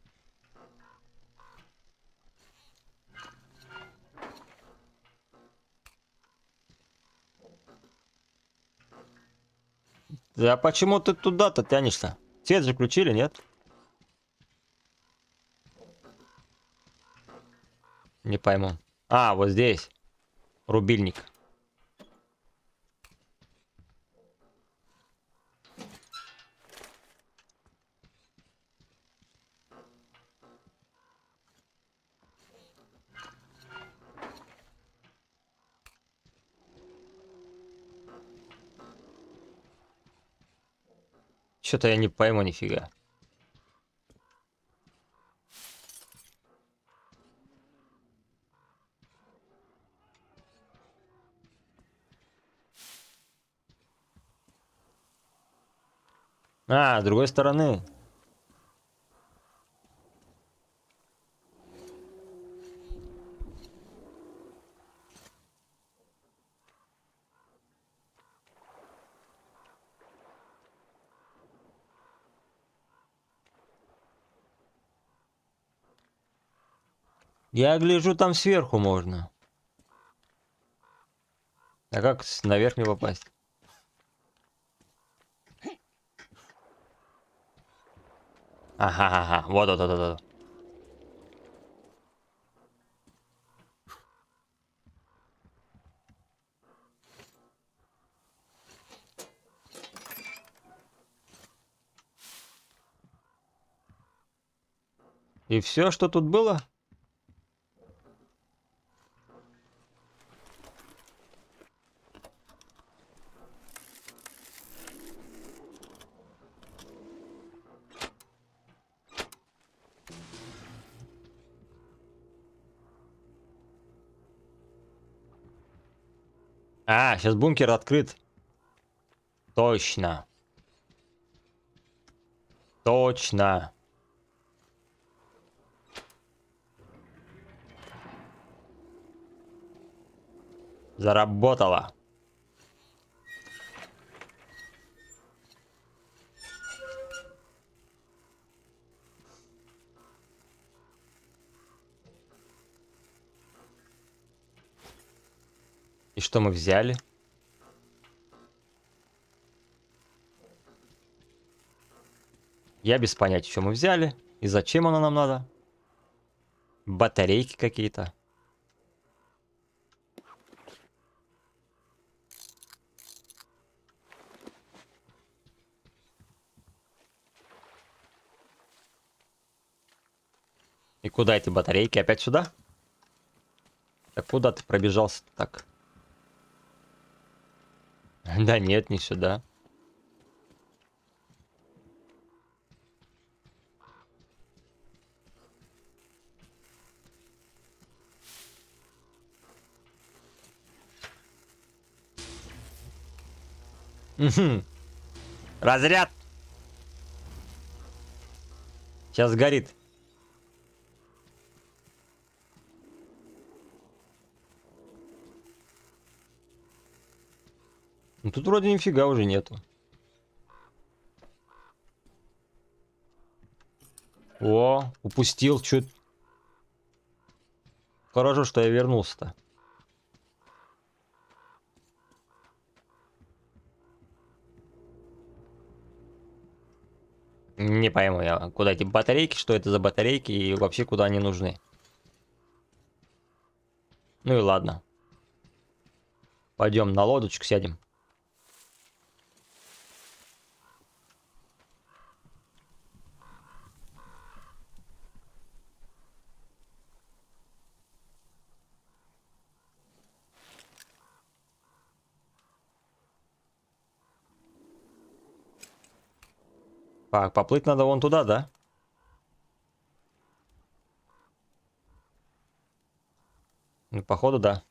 S1: Да почему ты туда-то тянешься? Свет же включили, нет? Не пойму. А, вот здесь. Рубильник. Что-то я не пойму нифига. А, с другой стороны. Я гляжу, там сверху можно. А как наверх не попасть? Ага, ага, вот, вот, вот, вот. И все, что тут было? А, сейчас бункер открыт. Точно. Точно. Заработало. И что мы взяли? Я без понятия, что мы взяли и зачем оно нам надо. Батарейки какие-то. И куда эти батарейки? Опять сюда? Так куда ты пробежался так? Да нет, не сюда. Угу. Разряд! Сейчас сгорит. Ну тут вроде нифига уже нету. О, упустил чуть. Хорошо, что я вернулся-то. Не пойму я, куда эти батарейки, что это за батарейки и вообще куда они нужны. Ну и ладно. Пойдем на лодочку сядем. Так, поплыть надо вон туда, да? Ну, походу, да.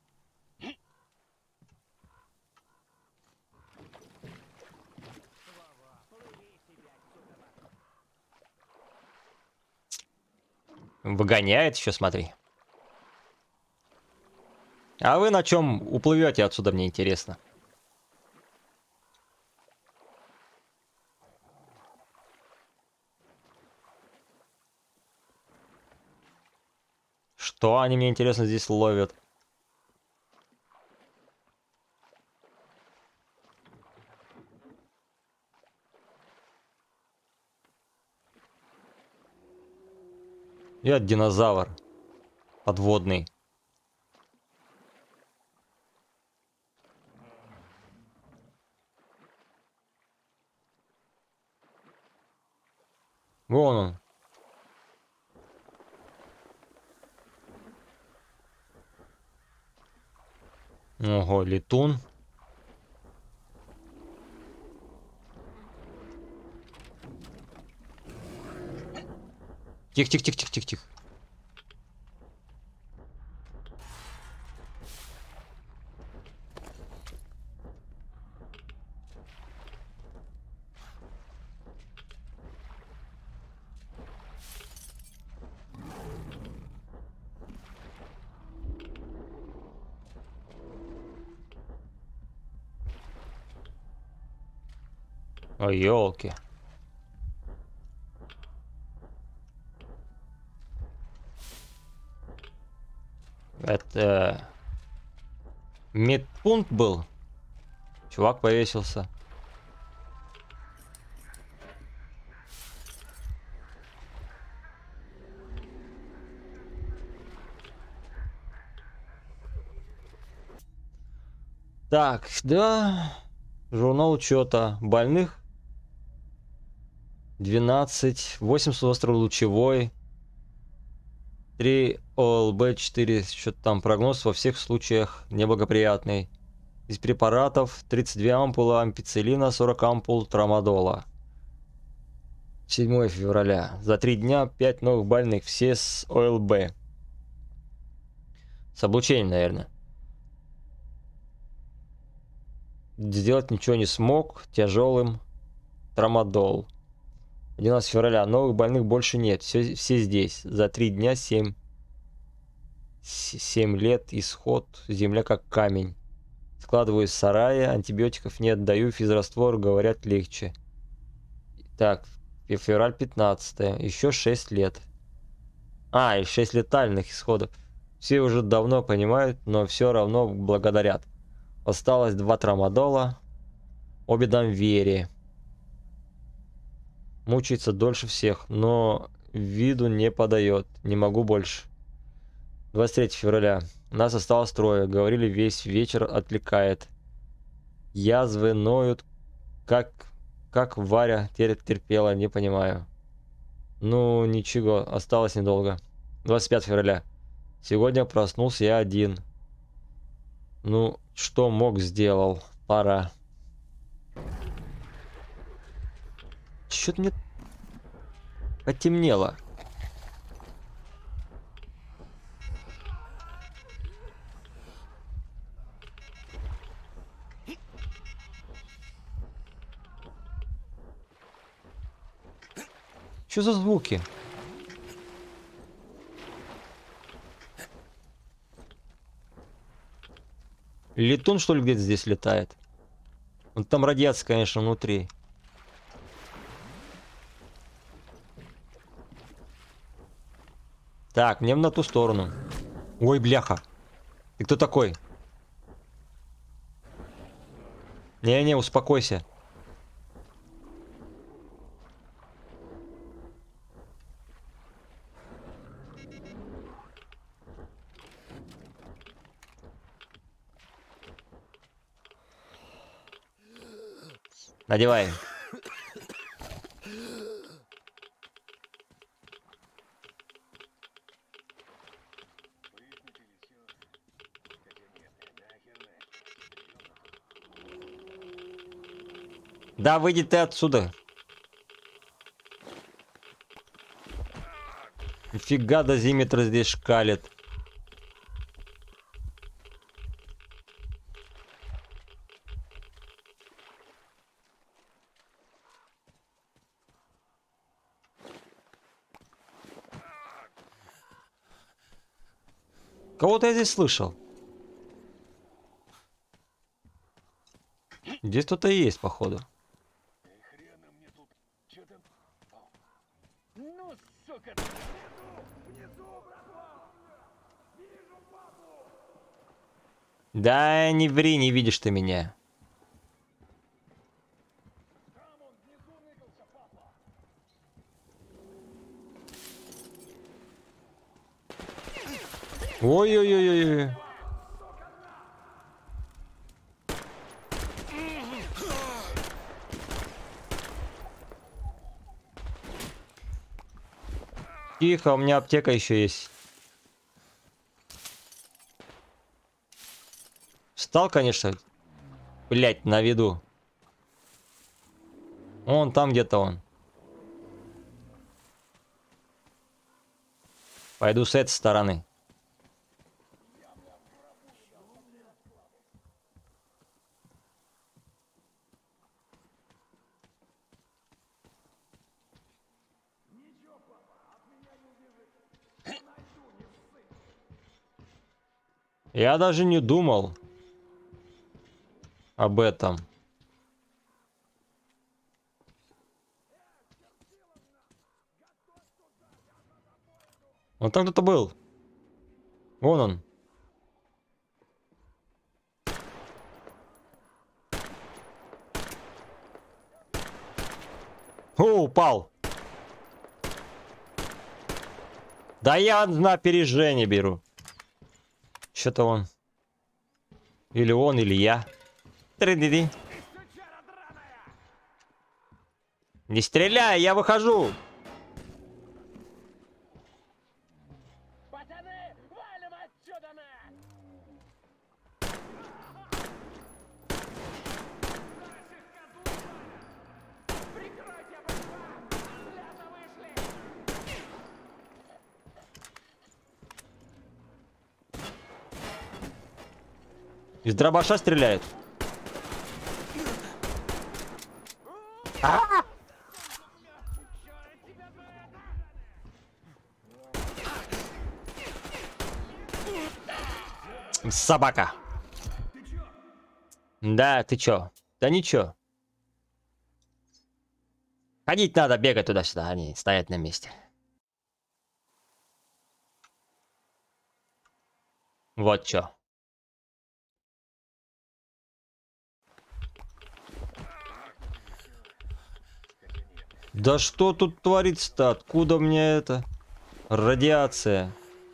S1: Выгоняет еще, смотри. А вы на чем уплывете отсюда, мне интересно. Что они, мне интересно, здесь ловят? Я динозавр подводный. Вон он. Ого, летун. Тихо, тихо, тихо, тихо, тихо, тихо. Ой, елки. Это медпункт был. Чувак повесился. Так, да. Журнал учета больных. двенадцать. восемь с острова Лучевой. три О Л Б четыре. Что-то там прогноз во всех случаях неблагоприятный. Из препаратов тридцать две ампулы ампицилина, сорок ампул трамадола. седьмое февраля. За три дня пять новых больных. Все с О Л Б. С облучением, наверное. Сделать ничего не смог. Тяжелым. Трамадол. одиннадцатое февраля. Новых больных больше нет. Все, все здесь. За три дня семь. семь лет. Исход. Земля как камень. Складываю из сарая. Антибиотиков не отдаю. Физраствор, говорят, легче. Так. Февраль пятнадцатое. Еще шесть лет. А, и шесть летальных исходов. Все уже давно понимают, но все равно благодарят. Осталось два трамадола. Обе дам Вере. Мучается дольше всех, но виду не подает. Не могу больше. двадцать третьего февраля. Нас осталось трое. Говорили, весь вечер отвлекает. Язвы ноют. Как, как Варя терпела, не понимаю. Ну, ничего, осталось недолго. двадцать пятого февраля. Сегодня проснулся я один. Ну, что мог, сделал. Пора. Чё-то мне потемнело. Что за звуки? Летун, что ли, где-то здесь летает? Вот там радиация, конечно, внутри. Так, мне на ту сторону. Ой, бляха. Ты кто такой? Не-не, успокойся. Надевай. Да, выйди ты отсюда. Нифига дозиметр здесь шкалит. Кого-то я здесь слышал. Здесь кто-то есть, походу.
S11: Ну, сука!
S1: Да не ври, не видишь ты меня. Ой-ой-ой-ой. Тихо, у меня аптека еще есть. Встал, конечно. Блять, на виду. Он там где-то он. Пойду с этой стороны. Я даже не думал об этом. Он там кто-то был. Вон он. О, упал. Да я на опережение беру. Что-то он. Или он, или я. Три-ди-ди. Не стреляй, я выхожу.
S11: Пацаны, валим отсюда, на! Прикройте бомба! Ребята вышли!
S1: Из дробаша стреляет. А! Собака. Да, ты чё? Да ничего. Ходить надо, бегать туда-сюда, а не стоять на месте. Вот чё. Да что тут творится-то? Откуда мне это? Радиация.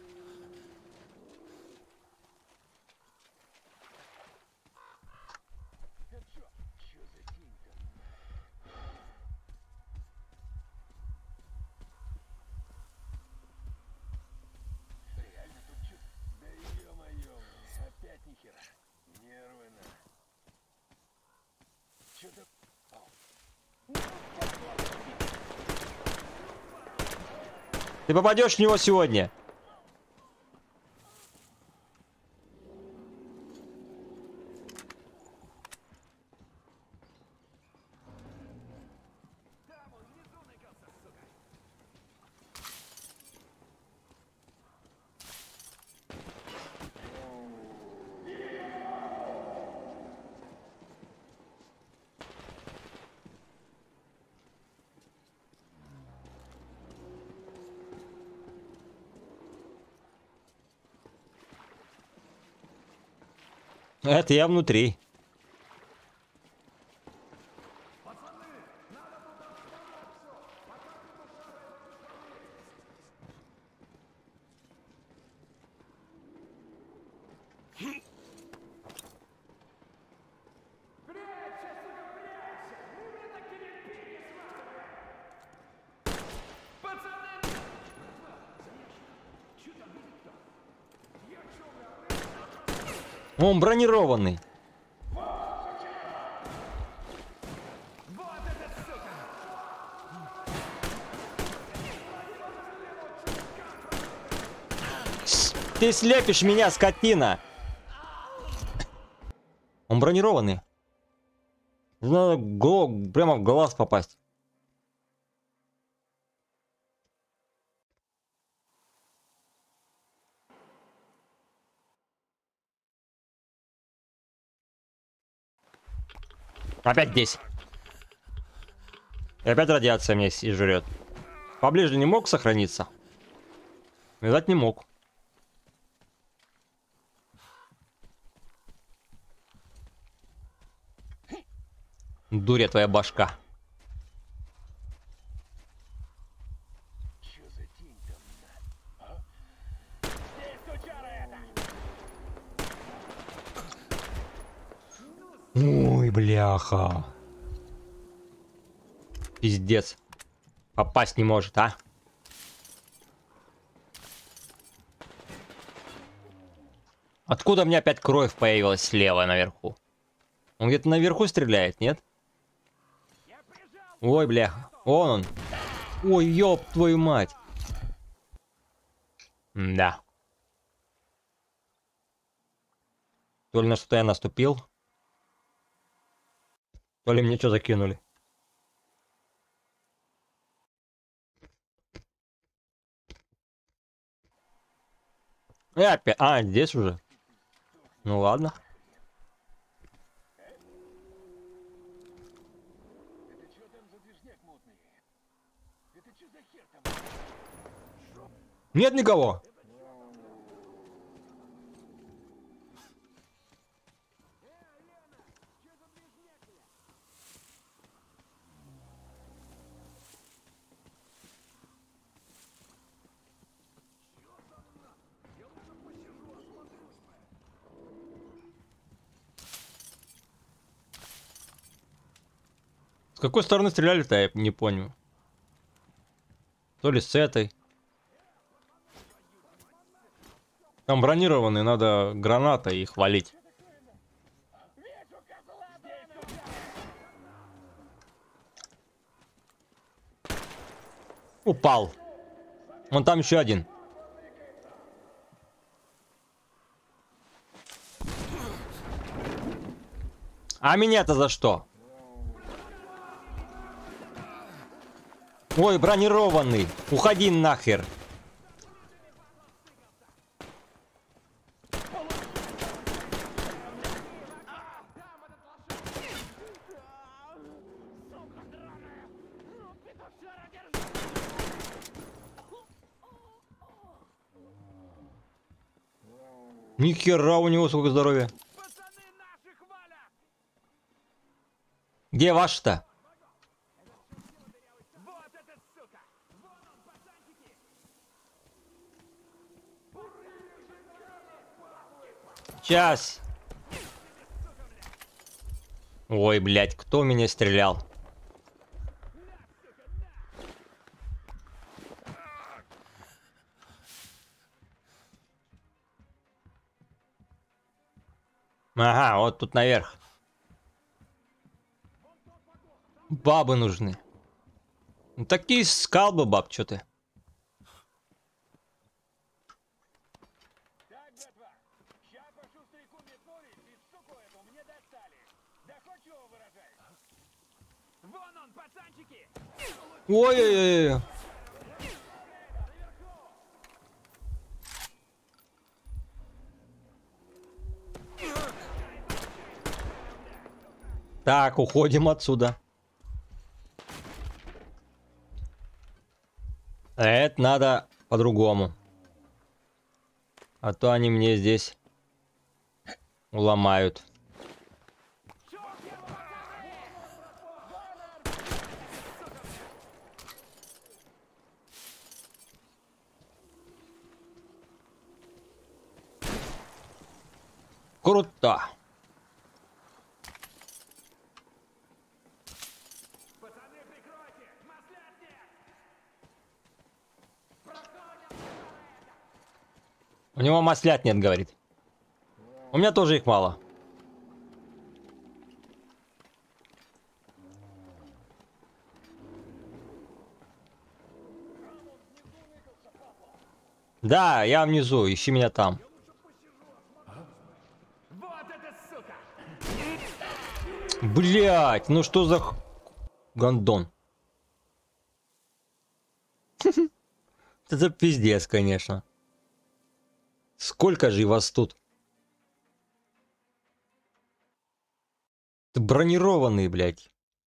S1: Ты попадешь в него сегодня. Это я внутри. Он бронированный. Ты слепишь меня, скотина! Он бронированный. Надо го- прямо в глаз попасть. Опять здесь. И опять радиация меня и жрет. Поближе не мог сохраниться? Видать, не мог. Дуря твоя башка. Ой, бляха. Пиздец. Попасть не может, а? Откуда у меня опять кровь появилась слева наверху? Он где-то наверху стреляет, нет? Ой, бляха. Вон он. Ой, ёб твою мать. Да. То ли на что-то я наступил, то ли мне что закинули. И опять... А, здесь уже. Ну ладно. Нет никого. С какой стороны стреляли-то, я не понял. То ли с этой. Там бронированные, надо гранатой их валить. Упал. Вон там еще один. А меня-то за что? Ой, бронированный. Уходи нахер. Ни хера у него сколько здоровья. Где ваш-то? Сейчас. Ой, блядь, кто в меня стрелял? Ага, вот тут наверх. Бабы нужны. Ну, такие скалбы, баб, что ты? Ой-ой-ой. Так, уходим отсюда. Это надо по-другому. А то они мне здесь уломают. Круто. У него маслят нет, говорит. У меня тоже их мало. Да, я внизу, ищи меня там. Блять, ну что за х... гандон? Это пиздец, конечно. Сколько же вас тут? Бронированные, блядь.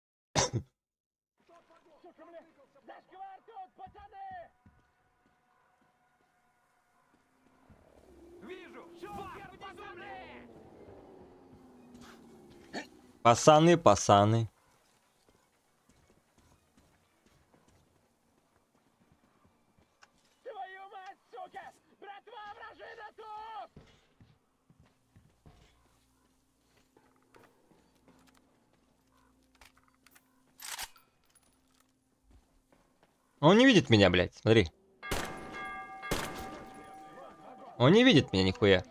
S1: Пацаны, пацаны.
S7: Твою мать, сука! Братва, вражина тут!
S1: Он не видит меня, блядь, смотри. Он не видит меня нихуя.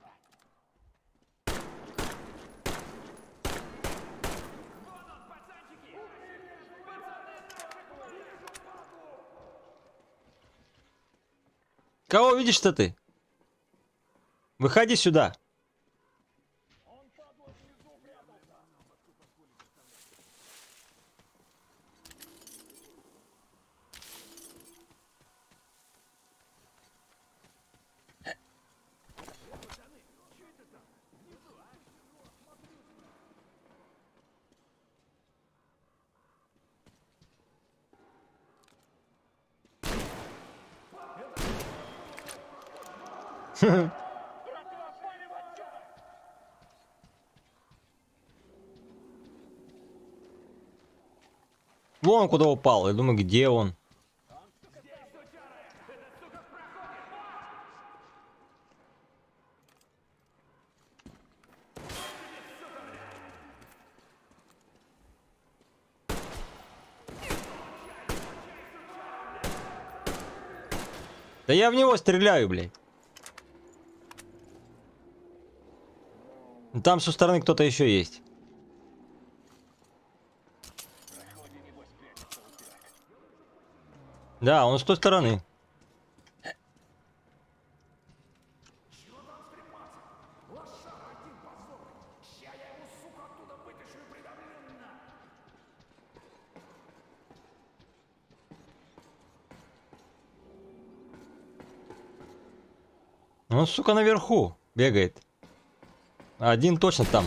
S1: Кого видишь-то ты? Выходи сюда. Вон куда упал. Я думаю, где он? Да я в него стреляю, блядь. Там со стороны кто-то еще есть. Да, он с той стороны. Он, сука, наверху бегает. Один точно там.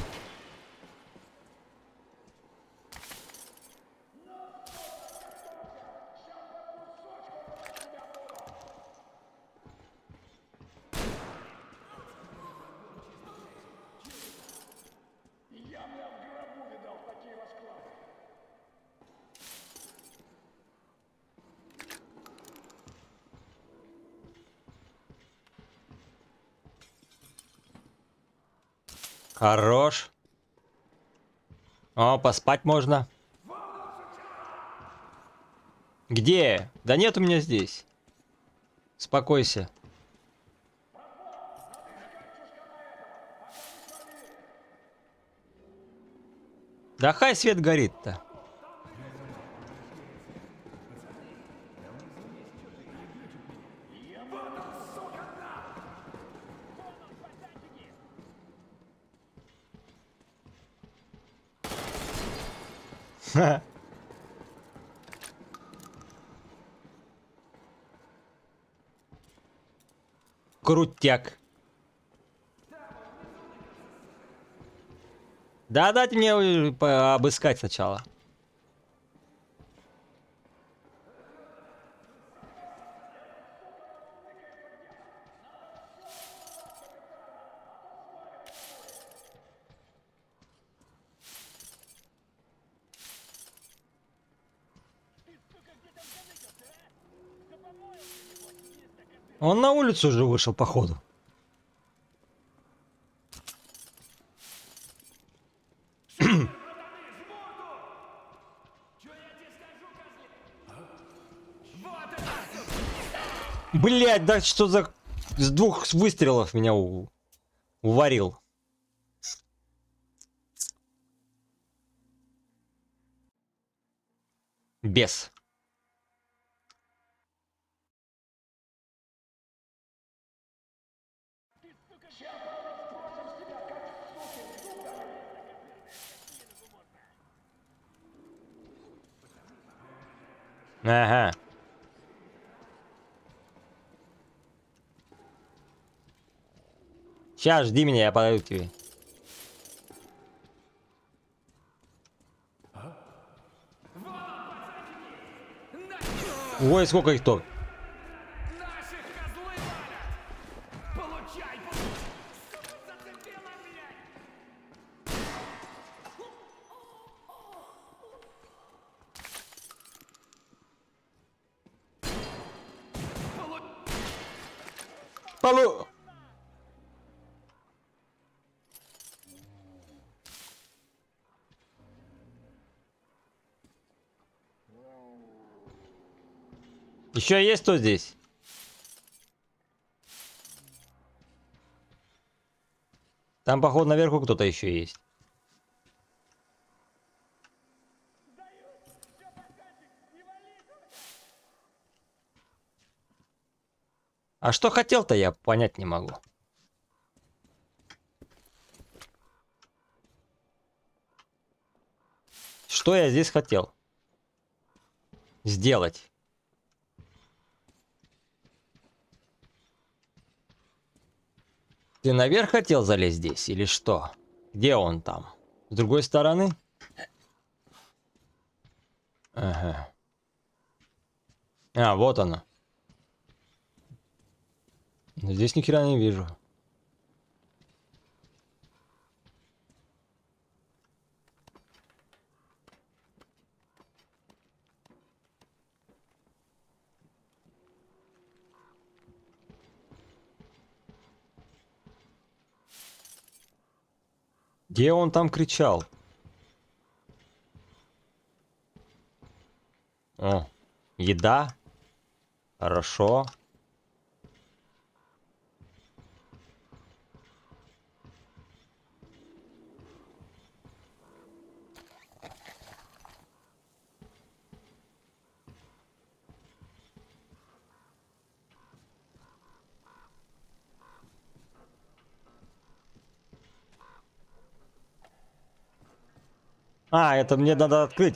S1: Хорош. О, поспать можно. Где? Да нет у меня здесь. Успокойся. Да хай свет горит-то. Ха. Крутяк. Да, дайте мне обыскать сначала. Он на улицу уже вышел, походу. Блять, да что за... С двух выстрелов меня у... уварил. Бес. Ага. Сейчас жди меня, я подойду к тебе. Ой, сколько их тут. Полу... Еще есть кто здесь? Там, походу, наверху кто-то еще есть. А что хотел-то, я понять не могу. Что я здесь хотел сделать? Ты наверх хотел залезть здесь или что? Где он там? С другой стороны? Ага. А, вот она. Но здесь ни хера не вижу. Где он там кричал? О, еда. Хорошо. А, это мне надо открыть.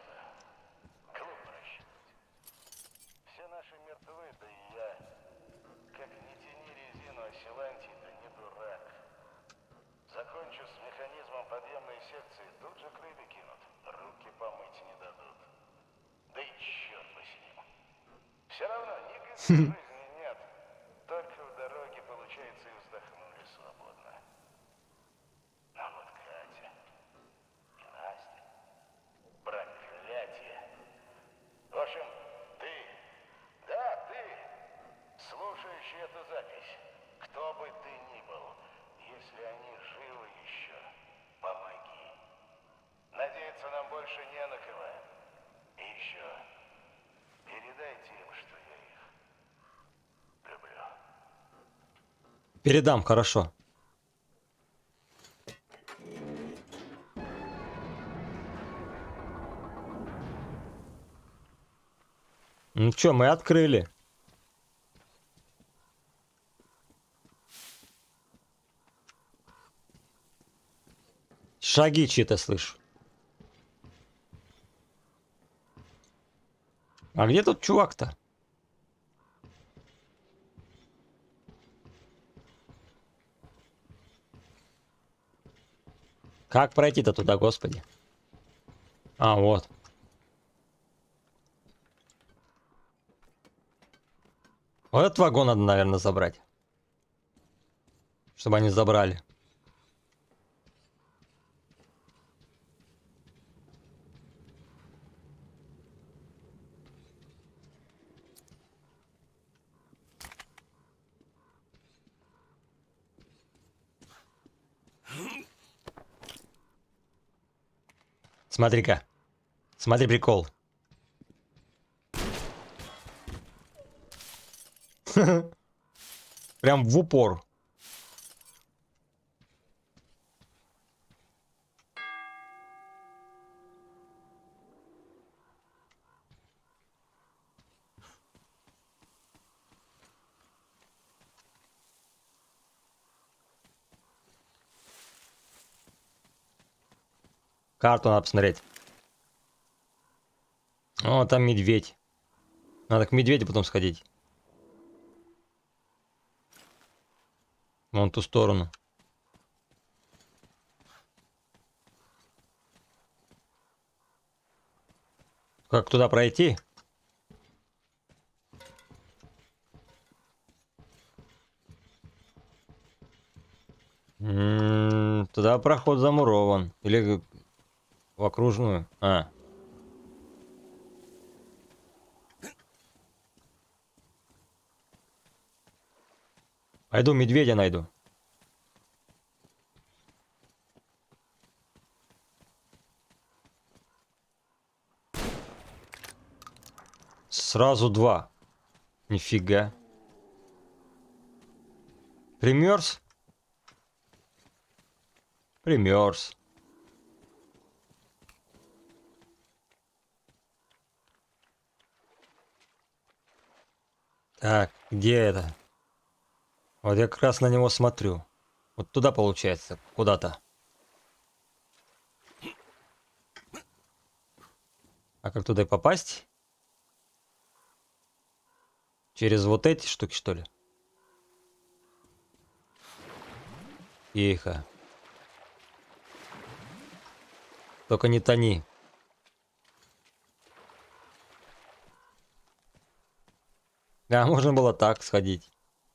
S4: Все наши мертвы, да и я. Как ни тяни резину, а Силантий-то не дурак. Закончу с механизмом подъемной секции, тут же к рыбе кинут. Руки помыть не дадут. Да и черт бы с ним. Все равно никакой жизни нет. Только в дороге, получается, и вздохнули свободно. А вот Катя и Настя. Проклятие. В общем, ты, да, ты, слушающий эту запись, кто бы ты ни был, если они живы еще, помоги. Надеяться нам больше не на кого. И еще, передайте им, что я их люблю.
S1: Передам, хорошо. Ну чё, мы открыли. Шаги чьи-то слышу. А где тут чувак-то? Как пройти-то туда, господи? А, вот. Вот этот вагон надо, наверное, забрать. Чтобы они забрали. Смотри-ка. Смотри прикол. Прям в упор. Карту надо посмотреть. О, там медведь. Надо к медведю потом сходить. Вон ту сторону. Как туда пройти? М-м, туда проход замурован. Или в окружную. А. Пойду медведя найду. Сразу два. Нифига. Примерз? Примерз. Так, где это? Вот я как раз на него смотрю. Вот туда получается, куда-то. А как туда и попасть? Через вот эти штуки, что ли? Тихо. Только не тони. Да, можно было так сходить.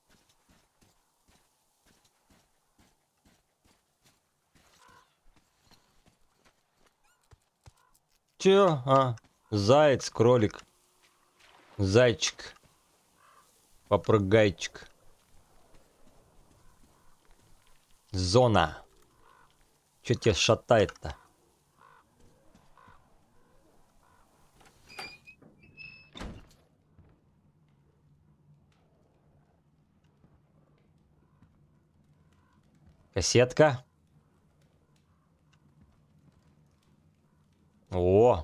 S1: Чё? А, заяц, кролик. Зайчик. Попрыгайчик. Зона. Чё тебя шатает-то? Кассетка. О!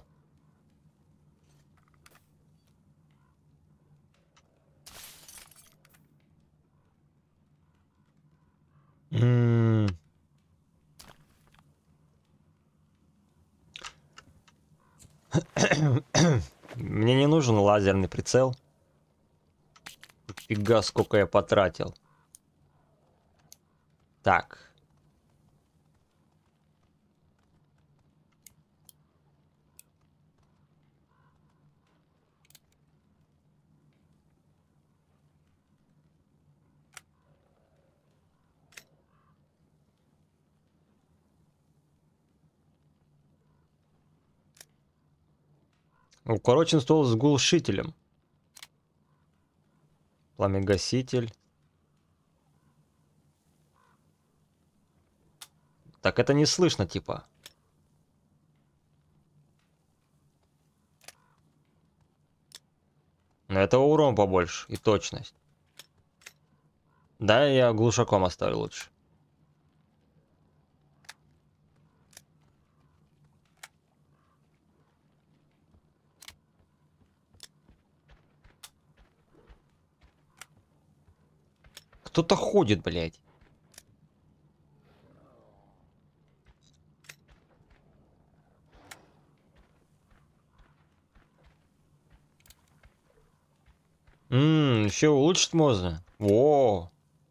S1: М-м. Мне не нужен лазерный прицел. Фига, сколько я потратил. Так. Укорочен ствол с глушителем. Пламегаситель. Так это не слышно, типа. Но этого урон побольше и точность. Да, я глушаком оставлю лучше. Кто-то ходит, блядь. Ммм, еще улучшить можно. О.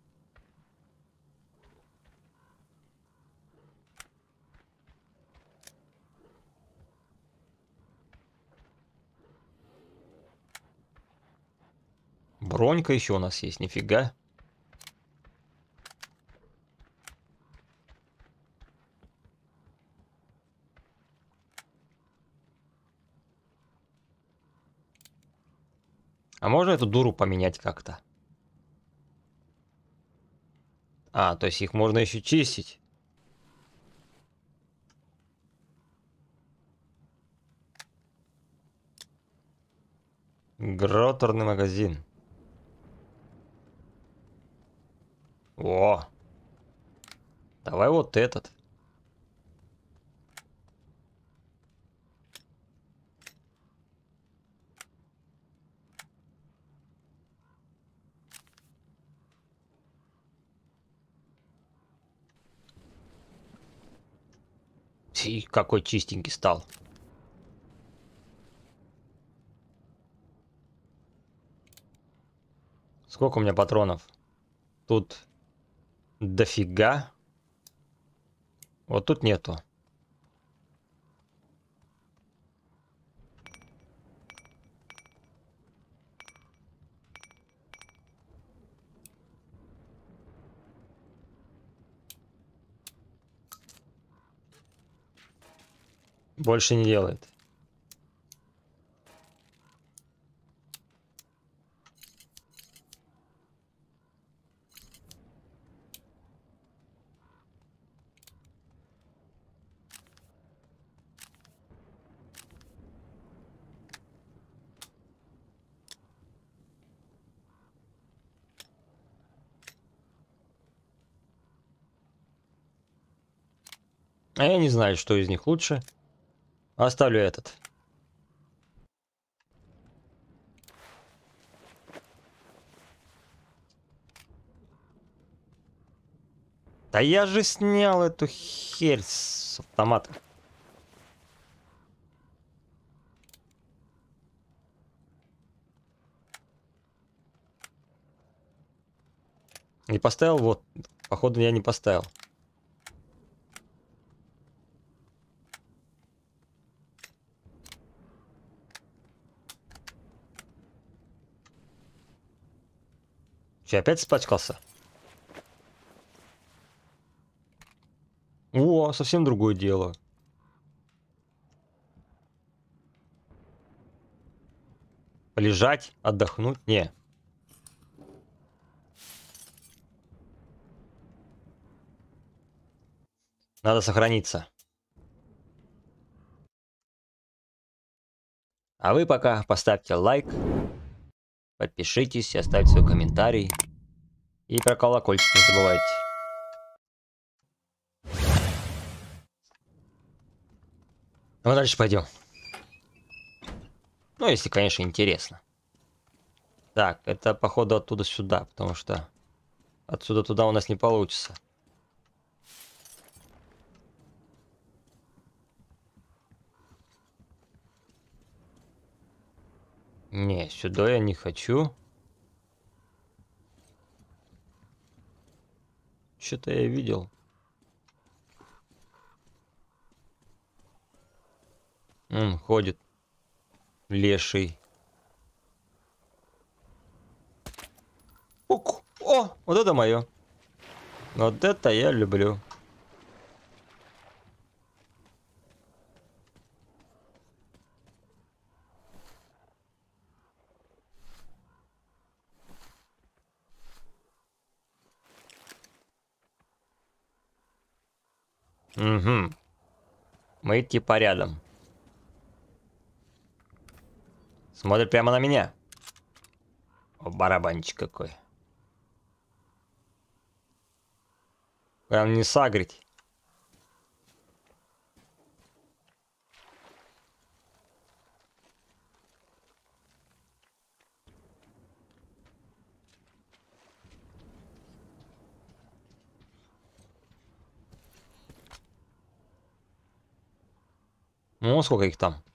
S1: Бронька еще у нас есть, нифига. А можно эту дуру поменять как-то? А, то есть их можно еще чистить. Гроторный магазин. О! Давай вот этот. И какой чистенький стал. Сколько у меня патронов? Тут дофига. Вот тут нету. Больше не делает. А я не знаю, что из них лучше. Оставлю этот. Да я же снял эту херь с автомата. Не поставил? Вот. Походу, я не поставил. Че, опять испачкался? О, совсем другое дело. Полежать, отдохнуть? Не. Надо сохраниться. А вы пока поставьте лайк, подпишитесь, оставьте свой комментарий. И про колокольчик не забывайте. Ну, дальше пойдем. Ну, если, конечно, интересно. Так, это, походу, оттуда сюда, потому что отсюда туда у нас не получится. Не, сюда я не хочу. Что-то я видел. М, ходит леший. Ук. О, вот это мое. Вот это я люблю. Угу. Мы типа рядом. Смотрит прямо на меня. О, барабанчик какой. Прям не сагрить. Ну, сколько их там?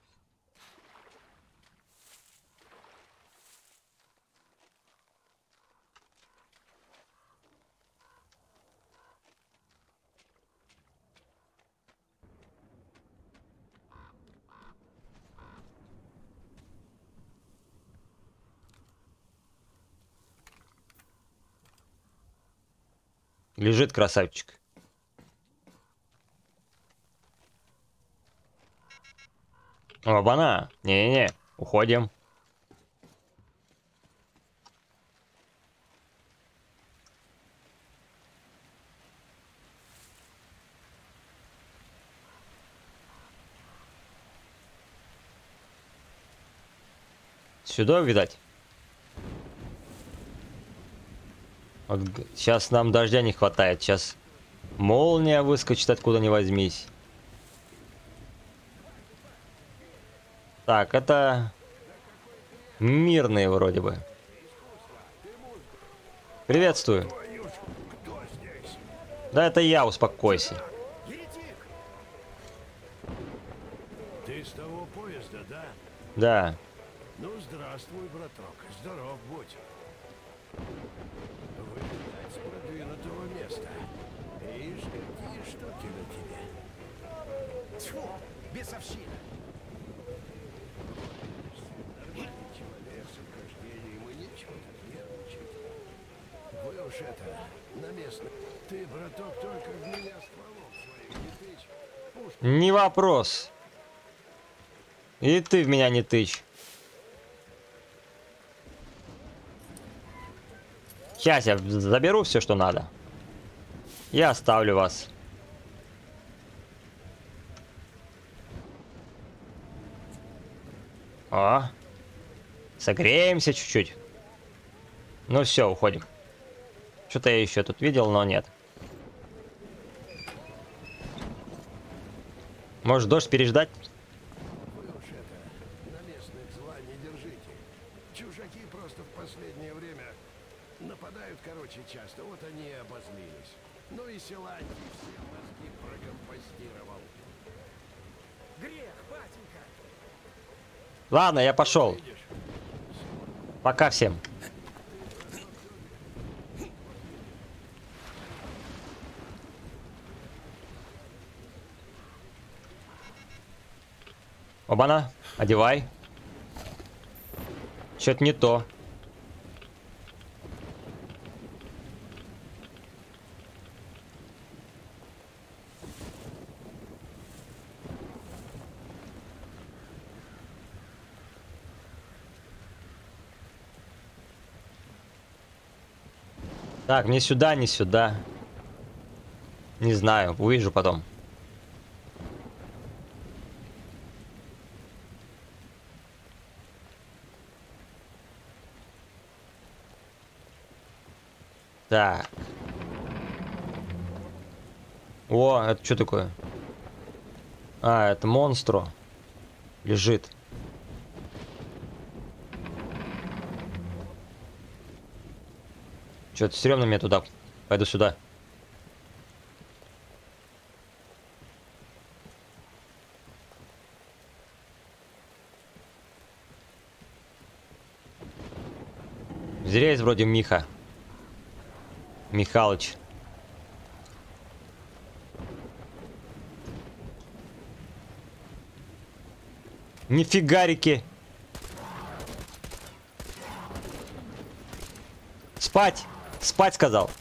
S1: Лежит красавчик. Оба-на! Не-не-не, уходим. Сюда, видать. Вот сейчас нам дождя не хватает. Сейчас молния выскочит откуда ни возьмись. Так, это мирные вроде бы. Приветствую. Да это я, успокойся.
S5: Ты с того поезда, да?
S1: Да.
S5: Ну, здравствуй, браток. Здоров будь. Вы, видать, с продвинутого места. Ишь, какие штуки на тебе.
S7: Тьфу, бесовщина.
S5: Нормальный человек с обхождением, и нечего так нервничать. Вы уж это, на местном. Ты, браток, только в меня стволом своим не тычь. Пушку.
S1: Не вопрос. И ты в меня не тычь. Сейчас я заберу все, что надо. Я оставлю вас. О. Согреемся чуть-чуть. Ну все, уходим. Что-то я еще тут видел, но нет. Может, дождь переждать?
S5: Вы уж это, на местных зла не держите. Чужаки просто в последнее время нападают, короче, часто. Вот они и обозлились. Ну и Силантий все мозги прокомпостировал.
S7: Грех, батенька.
S1: Ладно, я пошел. Пока всем. Оба-на, одевай. Что-то не то. Так, не сюда, не сюда. Не знаю, увижу потом. Так. О, это что такое? А, это монстро. Лежит. Что-то стрёмно мне туда. Пойду сюда. Здесь вроде Миха. Михалыч. Нифигарики. Спать. Спать сказал.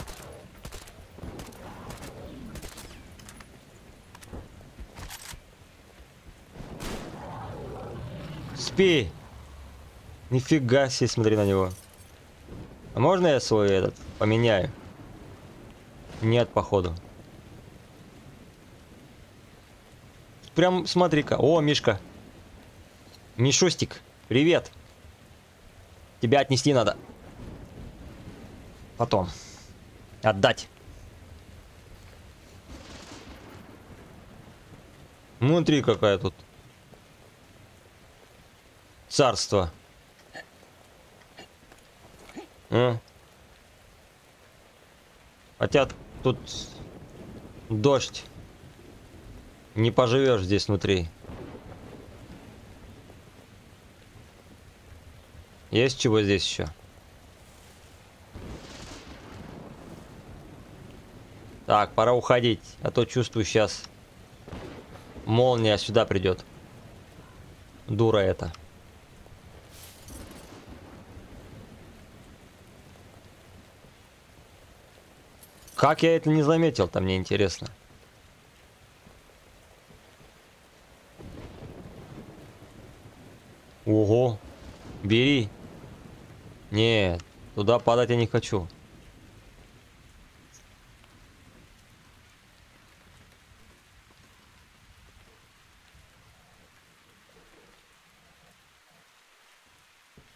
S1: Спи. Нифига себе, смотри на него. А можно я свой этот поменяю? Нет, походу. Прям смотри-ка. О, Мишка. Мишустик, привет. Тебя отнести надо. Потом. Отдать. Смотри, какая тут. Царство. А? Хотя тут дождь. Не поживешь здесь внутри. Есть чего здесь еще? Так, пора уходить. А то чувствую, сейчас молния сюда придет. Дура это. Как я это не заметил-то, мне интересно. Ого. Бери. Нет, туда падать я не хочу.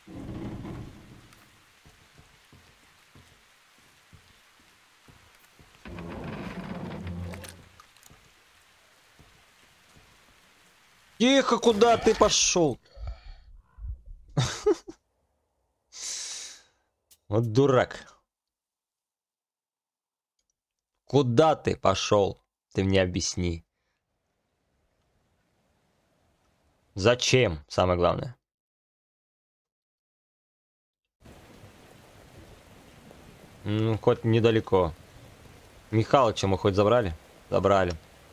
S1: Тихо, куда ты пошел? Вот дурак. Куда ты пошел? Ты мне объясни. Зачем, самое главное? Ну, хоть недалеко. Михалыча мы хоть забрали? Забрали.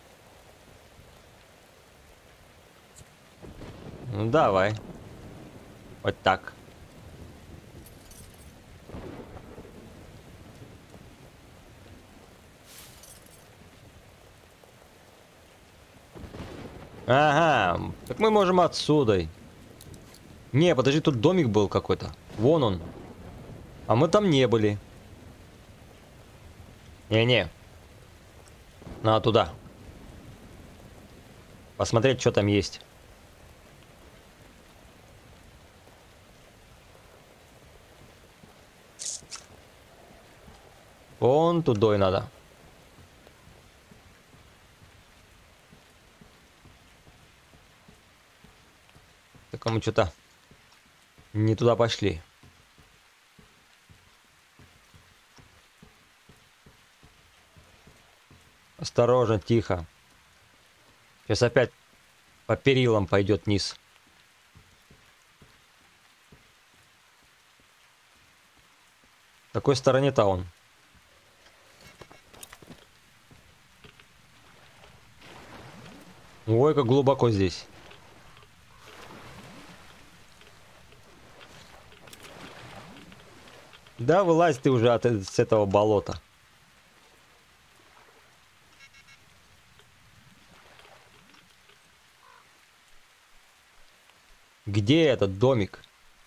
S1: Ну, давай. Вот так. Ага, так мы можем отсюда. Не, подожди, тут домик был какой-то. Вон он. А мы там не были. Не-не. Надо туда. Посмотреть, что там есть. Вон туда и надо. Так мы что-то не туда пошли. Осторожно, тихо. Сейчас опять по перилам пойдет вниз. В какой стороне-то он? Ой, как глубоко здесь. Да, вылазь ты уже от, с этого болота. Где этот домик?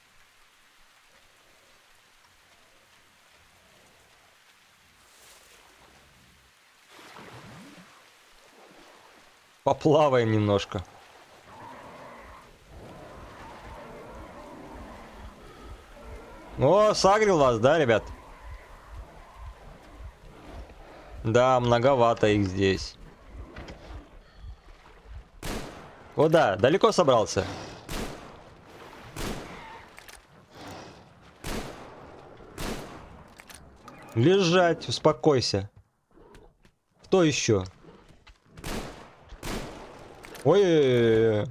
S1: Поплаваем немножко. О, сагрил вас, да, ребят? Да, многовато их здесь. Куда? Далеко собрался? Лежать, успокойся. Кто еще? Ой-ой-ой.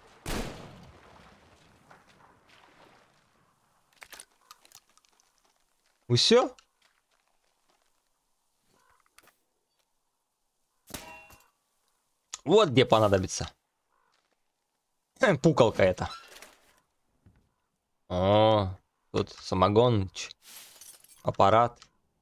S1: Усё? Вот где понадобится. Пукалка это. О, тут самогон, аппарат.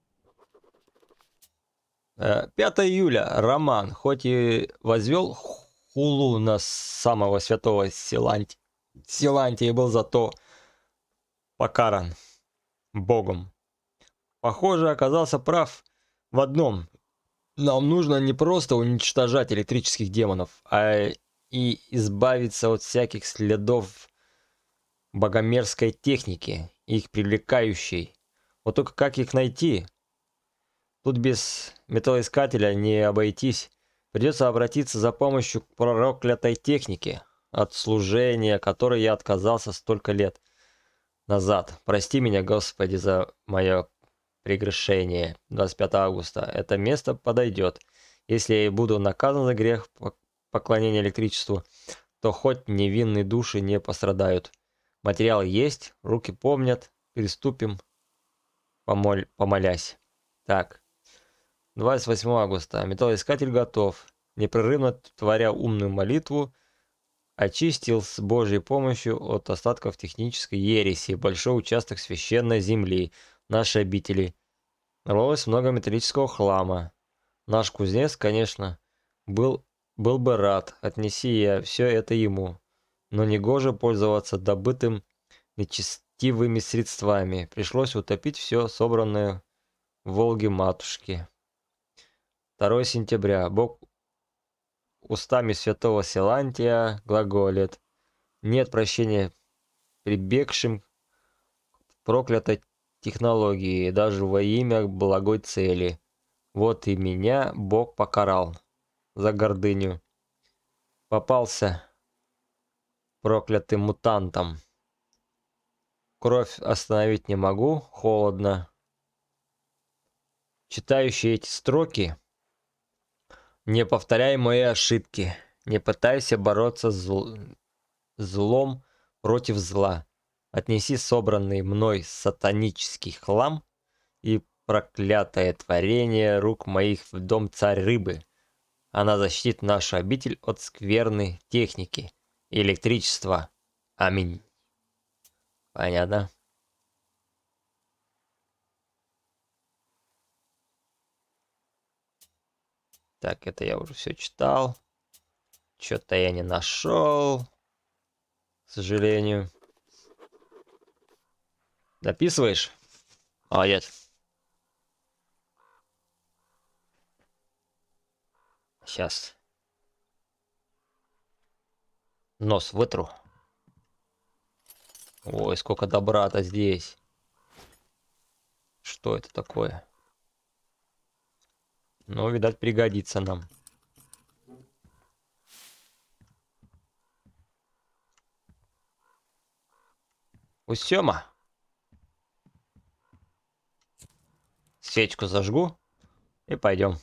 S1: пятое июля. Роман, хоть и возвел хулу на самого святого Силанти... Силантия, был зато покаран Богом. Похоже, оказался прав в одном. Нам нужно не просто уничтожать электрических демонов, а и избавиться от всяких следов богомерзкой техники, их привлекающей. Вот только как их найти? Тут без металлоискателя не обойтись. Придется обратиться за помощью к проклятой технике, от служения которой я отказался столько лет назад. Прости меня, Господи, за мое прегрешение. двадцать пятое августа. Это место подойдет. Если я и буду наказан за грех поклонения электричеству, то хоть невинные души не пострадают. Материал есть, руки помнят. Приступим, помоль, помолясь. Так. двадцать восьмое августа. Металлоискатель готов. Непрерывно творя умную молитву, очистил с Божьей помощью от остатков технической ереси большой участок священной земли нашей обители. Рвалось много металлического хлама. Наш кузнец, конечно, был, был бы рад, отнеси я все это ему, но негоже пользоваться добытым нечестивыми средствами. Пришлось утопить все собранное в Волге-матушке. второе сентября. Бог устами святого Силантия глаголит: нет прощения прибегшим проклятой технологии, даже во имя благой цели. Вот и меня Бог покарал за гордыню. Попался проклятым мутантом. Кровь остановить не могу, холодно. Читающий эти строки, не повторяй мои ошибки, не пытайся бороться с зл... злом против зла. Отнеси собранный мной сатанический хлам и проклятое творение рук моих в дом царь рыбы. Она защитит нашу обитель от скверной техники и электричества. Аминь. Понятно. Так, это я уже все читал. Что-то я не нашел. К сожалению. Дописываешь? Молодец. Сейчас. Нос вытру. Ой, сколько добра-то здесь. Что это такое? Ну, видать, пригодится нам. Усёма. Свечку зажгу и пойдем.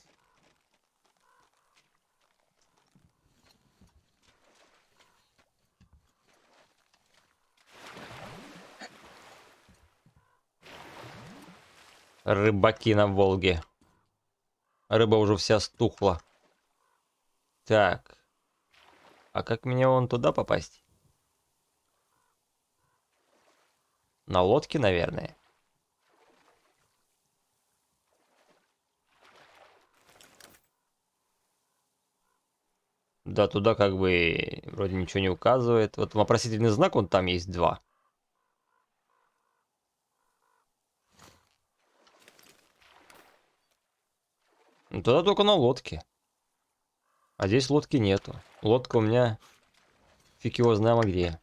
S1: Рыбаки на Волге. Рыба уже вся стухла. Так. А как мне вон туда попасть? На лодке, наверное. Да, туда как бы вроде ничего не указывает. Вот вопросительный знак, вон там есть два. Ну, тогда только на лодке. А здесь лодки нету. Лодка у меня фиг его знамо где.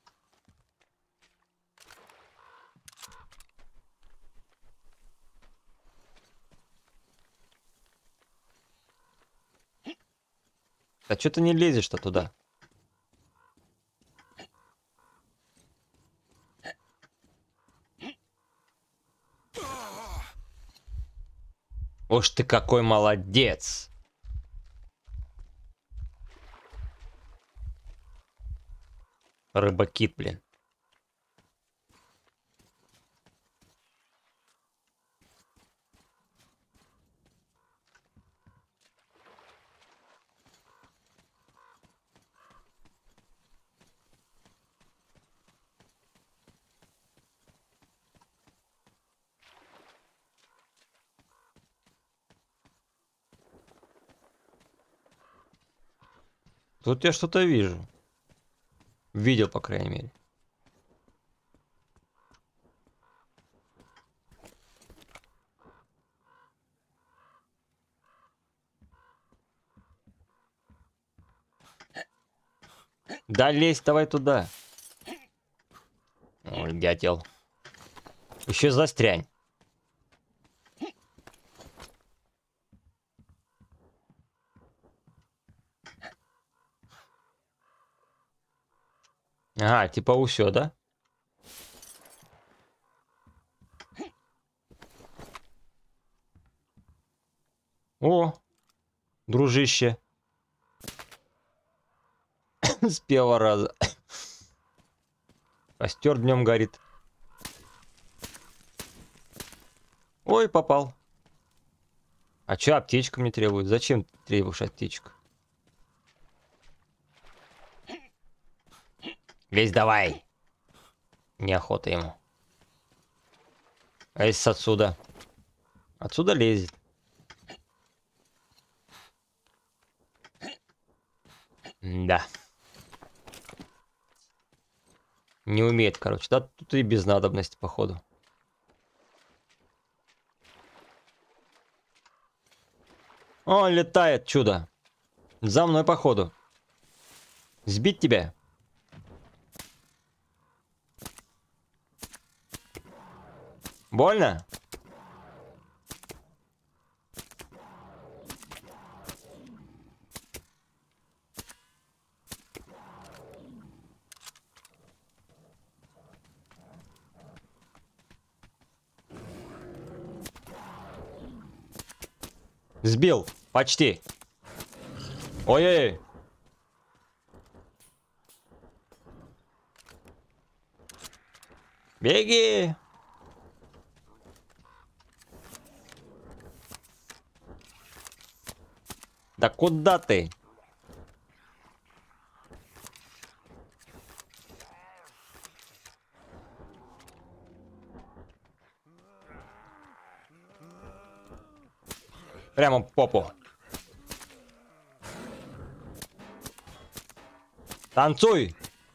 S1: А что ты не лезешь-то туда? Уж ты какой молодец! Рыбакит, блин. Тут я что-то вижу. Видел, по крайней мере. Да лезь давай туда. Ой, дятел. Еще застрянь. Ага, типа усё, да? О, дружище. С первого раза. Костер днем горит. Ой, попал. А чё аптечку мне требует? Зачем ты требуешь аптечку? Лезь давай. Неохота ему. А если отсюда? Отсюда лезет. Да. Не умеет, короче. Да, тут и без надобности, походу. О, летает чудо. За мной, походу. Сбить тебя? Больно? Сбил. Почти. Ой-ой-ой. Беги. Да куда ты? Прямо в попу. Танцуй.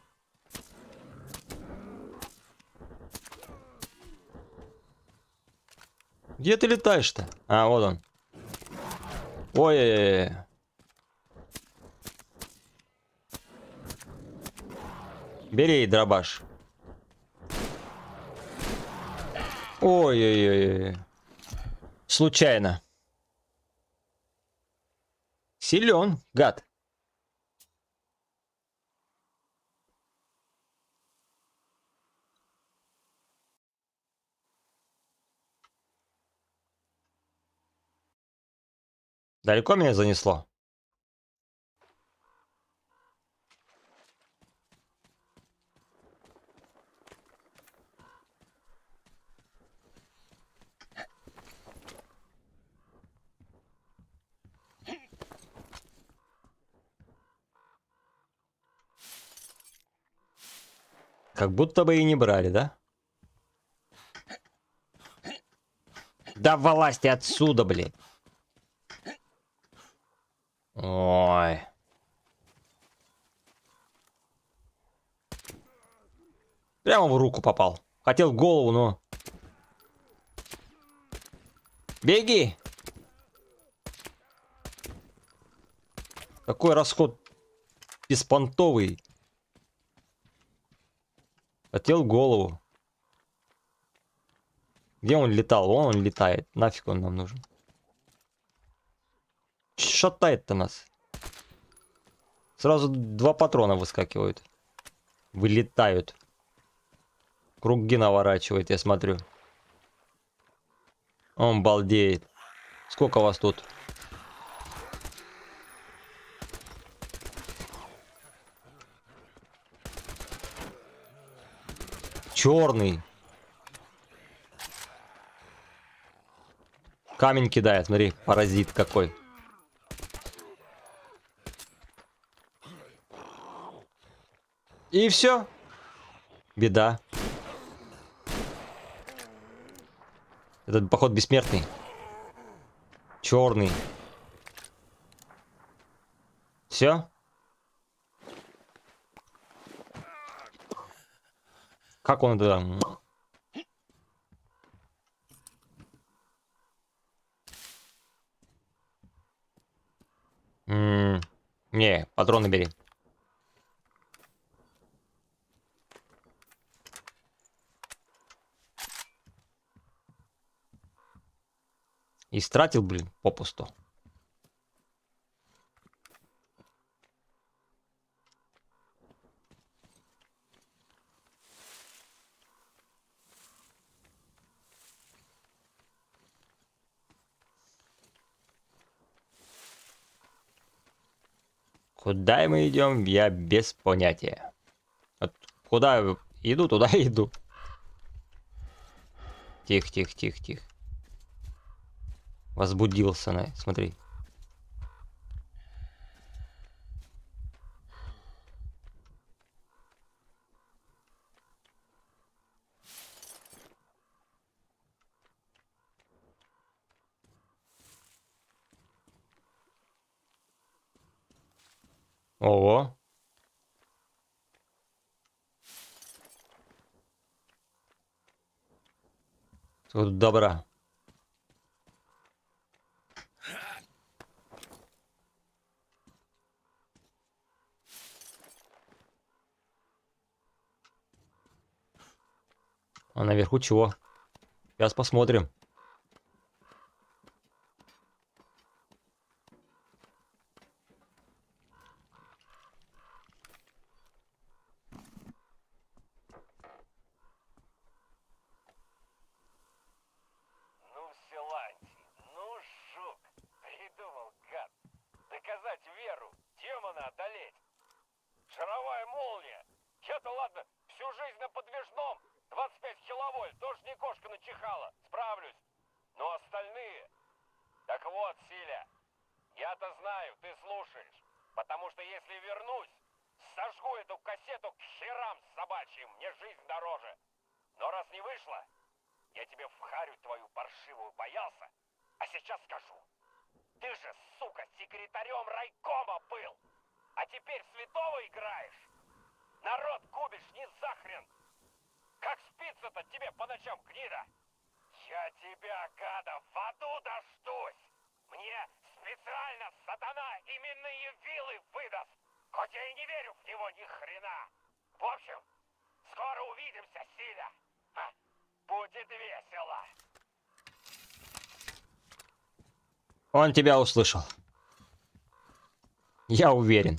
S1: Где ты летаешь-то? А, вот он. Ой-ой-ой. Бери дробаш. Ой-ой-ой. Случайно. Силен, гад. Далеко меня занесло? Как будто бы и не брали, да? Да вылазьте отсюда, блин. Ой. Прямо в руку попал. Хотел в голову, но... Беги! Какой расход беспонтовый. Хотел в голову. Где он летал? Вон он летает. Нафиг он нам нужен. Шатает-то нас. Сразу два патрона выскакивают. Вылетают. Круги наворачивает, я смотрю. Он балдеет. Сколько вас тут? Черный. Камень кидает, смотри, паразит какой. И все. Беда. Этот, поход, бессмертный. Черный. Все. Как он это... М-м, не, патроны бери. И стратил, блин, попусту. Куда мы идем, я без понятия. Вот куда иду, туда иду. Тихо, тихо, тихо, тихо. Возбудился, на, смотри. Ого. Тут добра. А наверху чего? Сейчас посмотрим.
S11: Ну, Силантий, ну, жук. Придумал, гад. Доказать веру, демона одолеть. Шаровая молния. Я-то ладно, всю жизнь на подвижном. двадцать пять киловольт, тоже не кошка начихала. Справлюсь. Но остальные... Так вот, Силя, я-то знаю, ты слушаешь. Потому что если вернусь, сожгу эту кассету к херам собачьим. Мне жизнь дороже. Но раз не вышло, я тебе вхарю твою паршивую боялся. А сейчас скажу. Ты же, сука, секретарем райкома был. А теперь святого играешь. Народ губишь не захрен. Как спится-то тебе по ночам, гнида? Я тебя, гада, в аду дождусь. Мне специально сатана именные вилы выдаст. Хоть я и не верю в него ни хрена. В общем, скоро увидимся, Силя. Ха, будет весело.
S1: Он тебя услышал. Я уверен.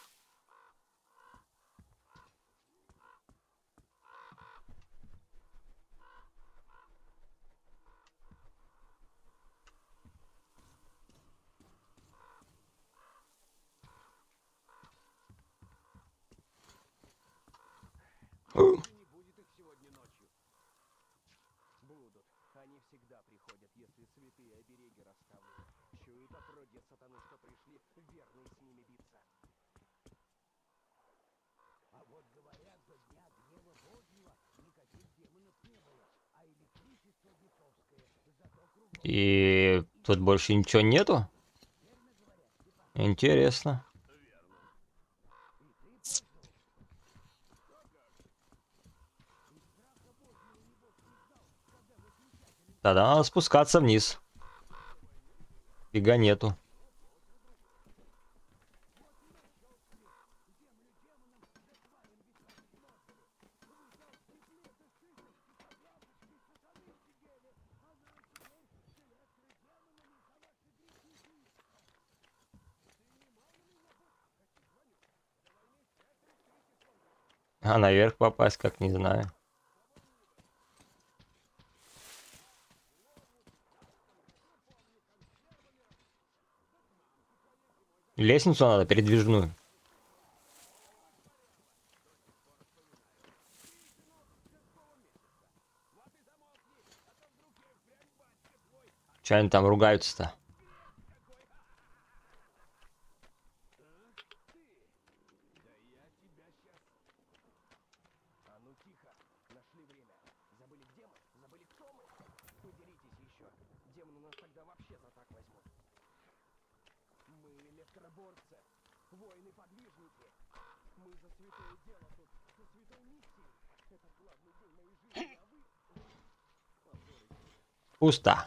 S12: Не будет их сегодня ночью. Будут. Они всегда приходят, если святые обереги расставлены. Чуют отродья сатаны, что пришли верные с ними биться.
S7: А вот говорят, до дня гнева Божьего никаких демонов не было, а электричество бесовское зато кругом.
S1: И тут больше ничего нету? Интересно. Тогда надо спускаться вниз. Фига нету. А наверх попасть, как не знаю. Лестницу надо передвижную. Че они там ругаются-то?
S12: А ну тихо, нашли время. Забыли где мы? Забыли кто мы? Не деритесь еще. Демоны нас тогда вообще за так возьмут. Мы электроборцы, воины-подвижники. Мы за святое дело тут, за святой миссией. Это главный день моей жизни, а вы...
S1: Пусто.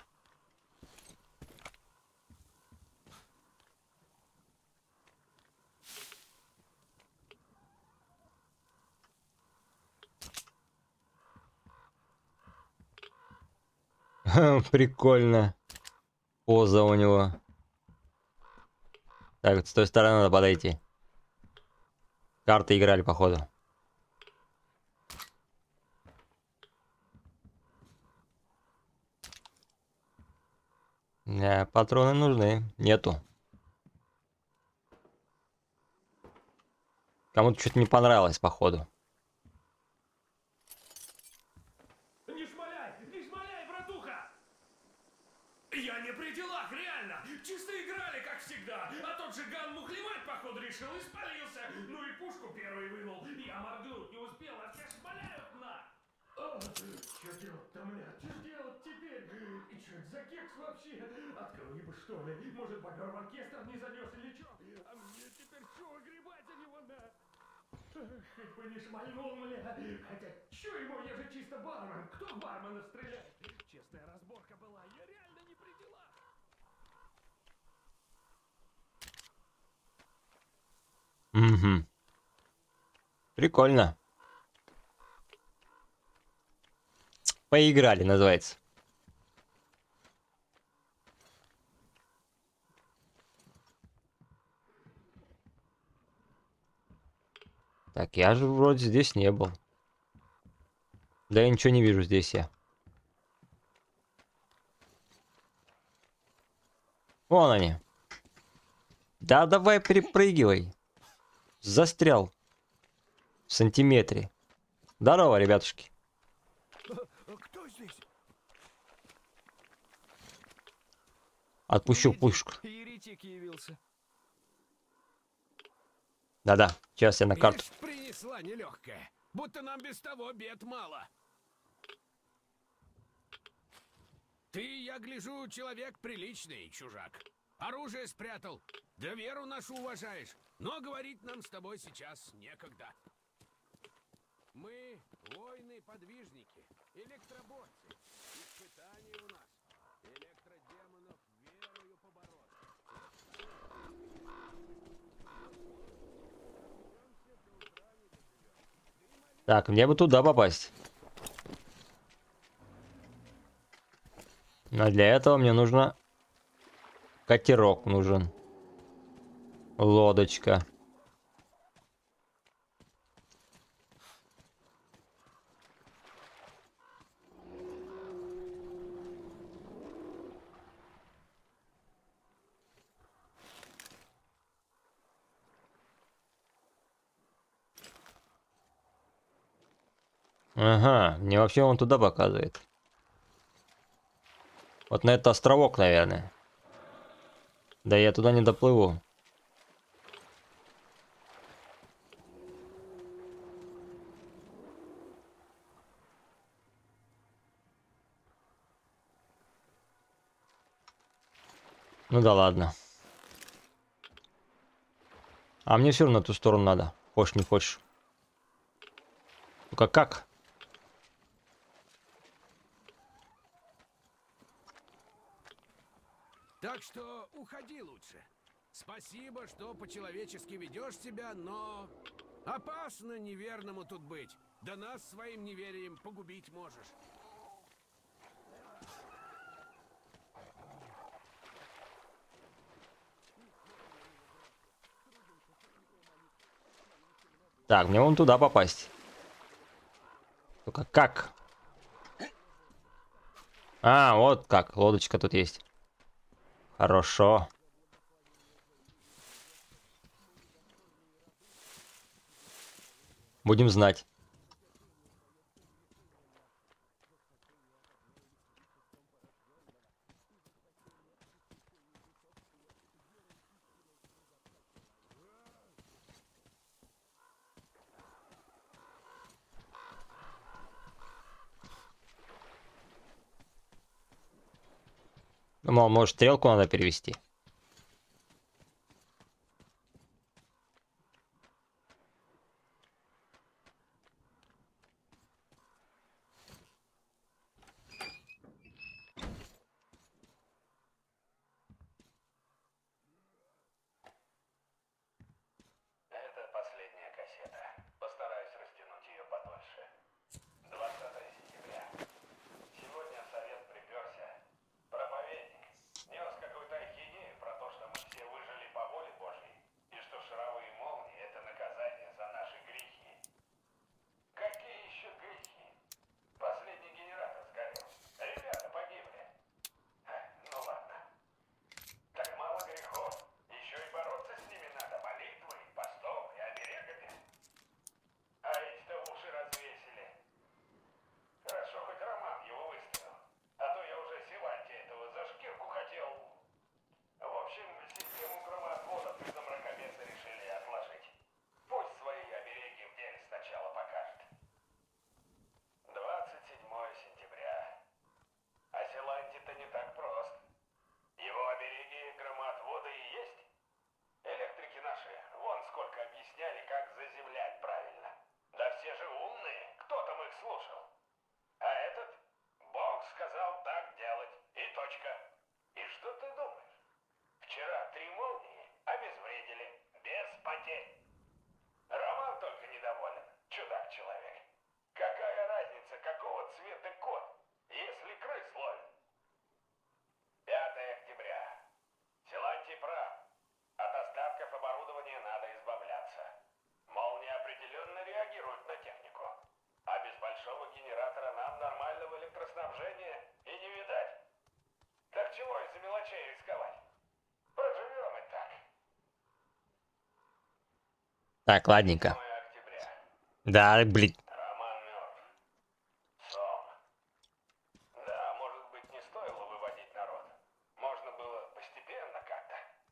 S1: Прикольно. Поза у него. Так, с той стороны надо подойти. Карты играли, походу. Не, патроны нужны. Нету. Кому-то что-то не понравилось, походу.
S6: Не шмаляй! Не шмаляй, братуха! Я не при делах, реально! Чисто играли, как всегда! А тот же Ган мухлевать, походу, решил и спалился! Ну и пушку первый вынул! Я моргнуть не успел, а все шмаляют на! О, что делать-то, бля? Что делать теперь? И что это за кекс вообще? Открыли бы, что ли? Может, бобер в оркестр не занес или что? А мне теперь что, огребать за него на? Хоть бы не шмальнул, бля. Хотя, чё ему, я же чисто бармен. Кто бармена стреляет? Честная разборка была, я реально не при делах.
S1: Угу. Прикольно. Поиграли, называется. Так, я же вроде здесь не был. Да я ничего не вижу здесь я. Вон они. Да давай перепрыгивай. Застрял. В сантиметре. Здорово, ребятушки.
S7: Кто здесь?
S1: Отпущу пушку.
S2: Еретик явился.
S1: Да-да, сейчас я на карту.
S12: Ишь, принесла нелегкая. Будто нам без того бед мало. Ты, я гляжу, человек приличный, чужак. Оружие спрятал. Да веру нашу уважаешь. Но говорить нам с тобой сейчас некогда. Мы воины-подвижники, электроборцы. Испытание у нас. Электродемонов верою побороть.
S1: Так, мне бы туда попасть. Но для этого мне нужно... Катерок нужен. Лодочка. Ага, мне вообще он туда показывает. Вот на этот островок, наверное. Да я туда не доплыву. Ну да ладно. А мне все равно на ту сторону надо. Хочешь не хочешь. Ну-ка как?
S12: Так что уходи лучше. Спасибо, что по-человечески ведешь себя, но... Опасно неверному тут быть. Да нас своим неверием погубить можешь.
S1: Так, мне вон туда попасть. Только как? А, вот как. Лодочка тут есть. Хорошо. Будем знать. Думал, может, стрелку надо перевести.
S11: Это последняя кассета. Постараюсь растянуть ее подольше. двадцатое сентября. Сегодня в совет приперся проповедник. Нес какую-то ахинею про то, что мы все выжили по воле Божьей, и что шаровые молнии — это наказание за наши грехи. Какие еще грехи? Последний генератор сгорел. Ребята погибли. Ха, ну ладно. Так мало грехов. Еще и бороться с ними надо молитвой, постом и оберегами. А эти-то уши развесили. Хорошо, хоть Роман его выставил. А то я уже Силантия этого за шкирку хотел. В общем, систему громоотвода из-за мракобеса решили отложить. Пусть свои обереги в деле сначала покажет. двадцать седьмое сентября. А Силантий-то не так прост. Его обереги громоотвода и есть. Электрики наши вон сколько объясняли, как заземлять правильно. Да все же умные, кто там их слушал? А этот? Бог сказал так делать. И точка. И что ты думаешь? Вчера три молнии обезвредили. Без потерь. Роман только недоволен. Чудак-человек. Какая разница, какого цвета кот, если крыс ловит? пятое октября. Силантий прав. От остатков оборудования надо избавляться. Молния определенно генератора нам нормального электроснабжения и не видать. Так чего из-за мелочей рисковать? Проживем и так.
S1: Так, ладненько.
S11: седьмое октября.
S1: Да, блин.
S11: Роман мертв. Сом. Да, может быть, не стоило выводить народ. Можно было постепенно как-то.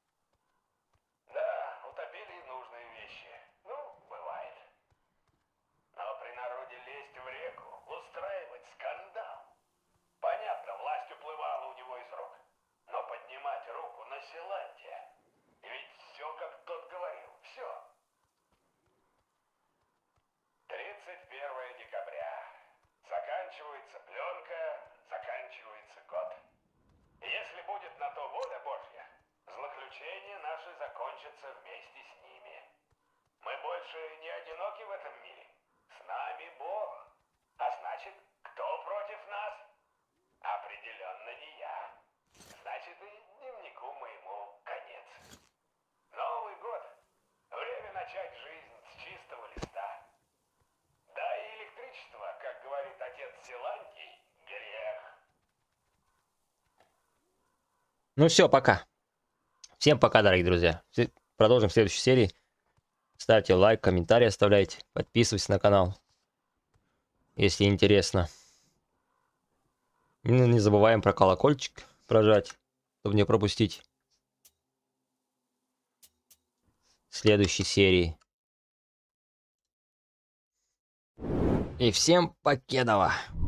S11: Да, утопили нужные вещи. Ну, бывает. Но при народе лезть в реку, устраивать скандал. Понятно, власть уплывала у него из рук. Но поднимать руку на Силантия. Ведь все, как тот говорил, все. тридцать первое декабря. Заканчивается пленка, заканчивается год. Если будет на то воля Божья, злоключения наши закончатся вместе с ними. Мы больше не одиноки в этом мире. С нами Бог. А значит, кто против нас? Определенно не я. Значит, и дневнику моему конец. Новый год. Время начать жизнь с чистого листа. Да и электричество, как говорит отец Силантий, грех.
S1: Ну все, пока. Всем пока, дорогие друзья. Все- Продолжим в следующей серии. Ставьте лайк, комментарий оставляйте. Подписывайтесь на канал, если интересно. Ну, не забываем про колокольчик прожать, чтобы не пропустить следующей серии. И всем покедова!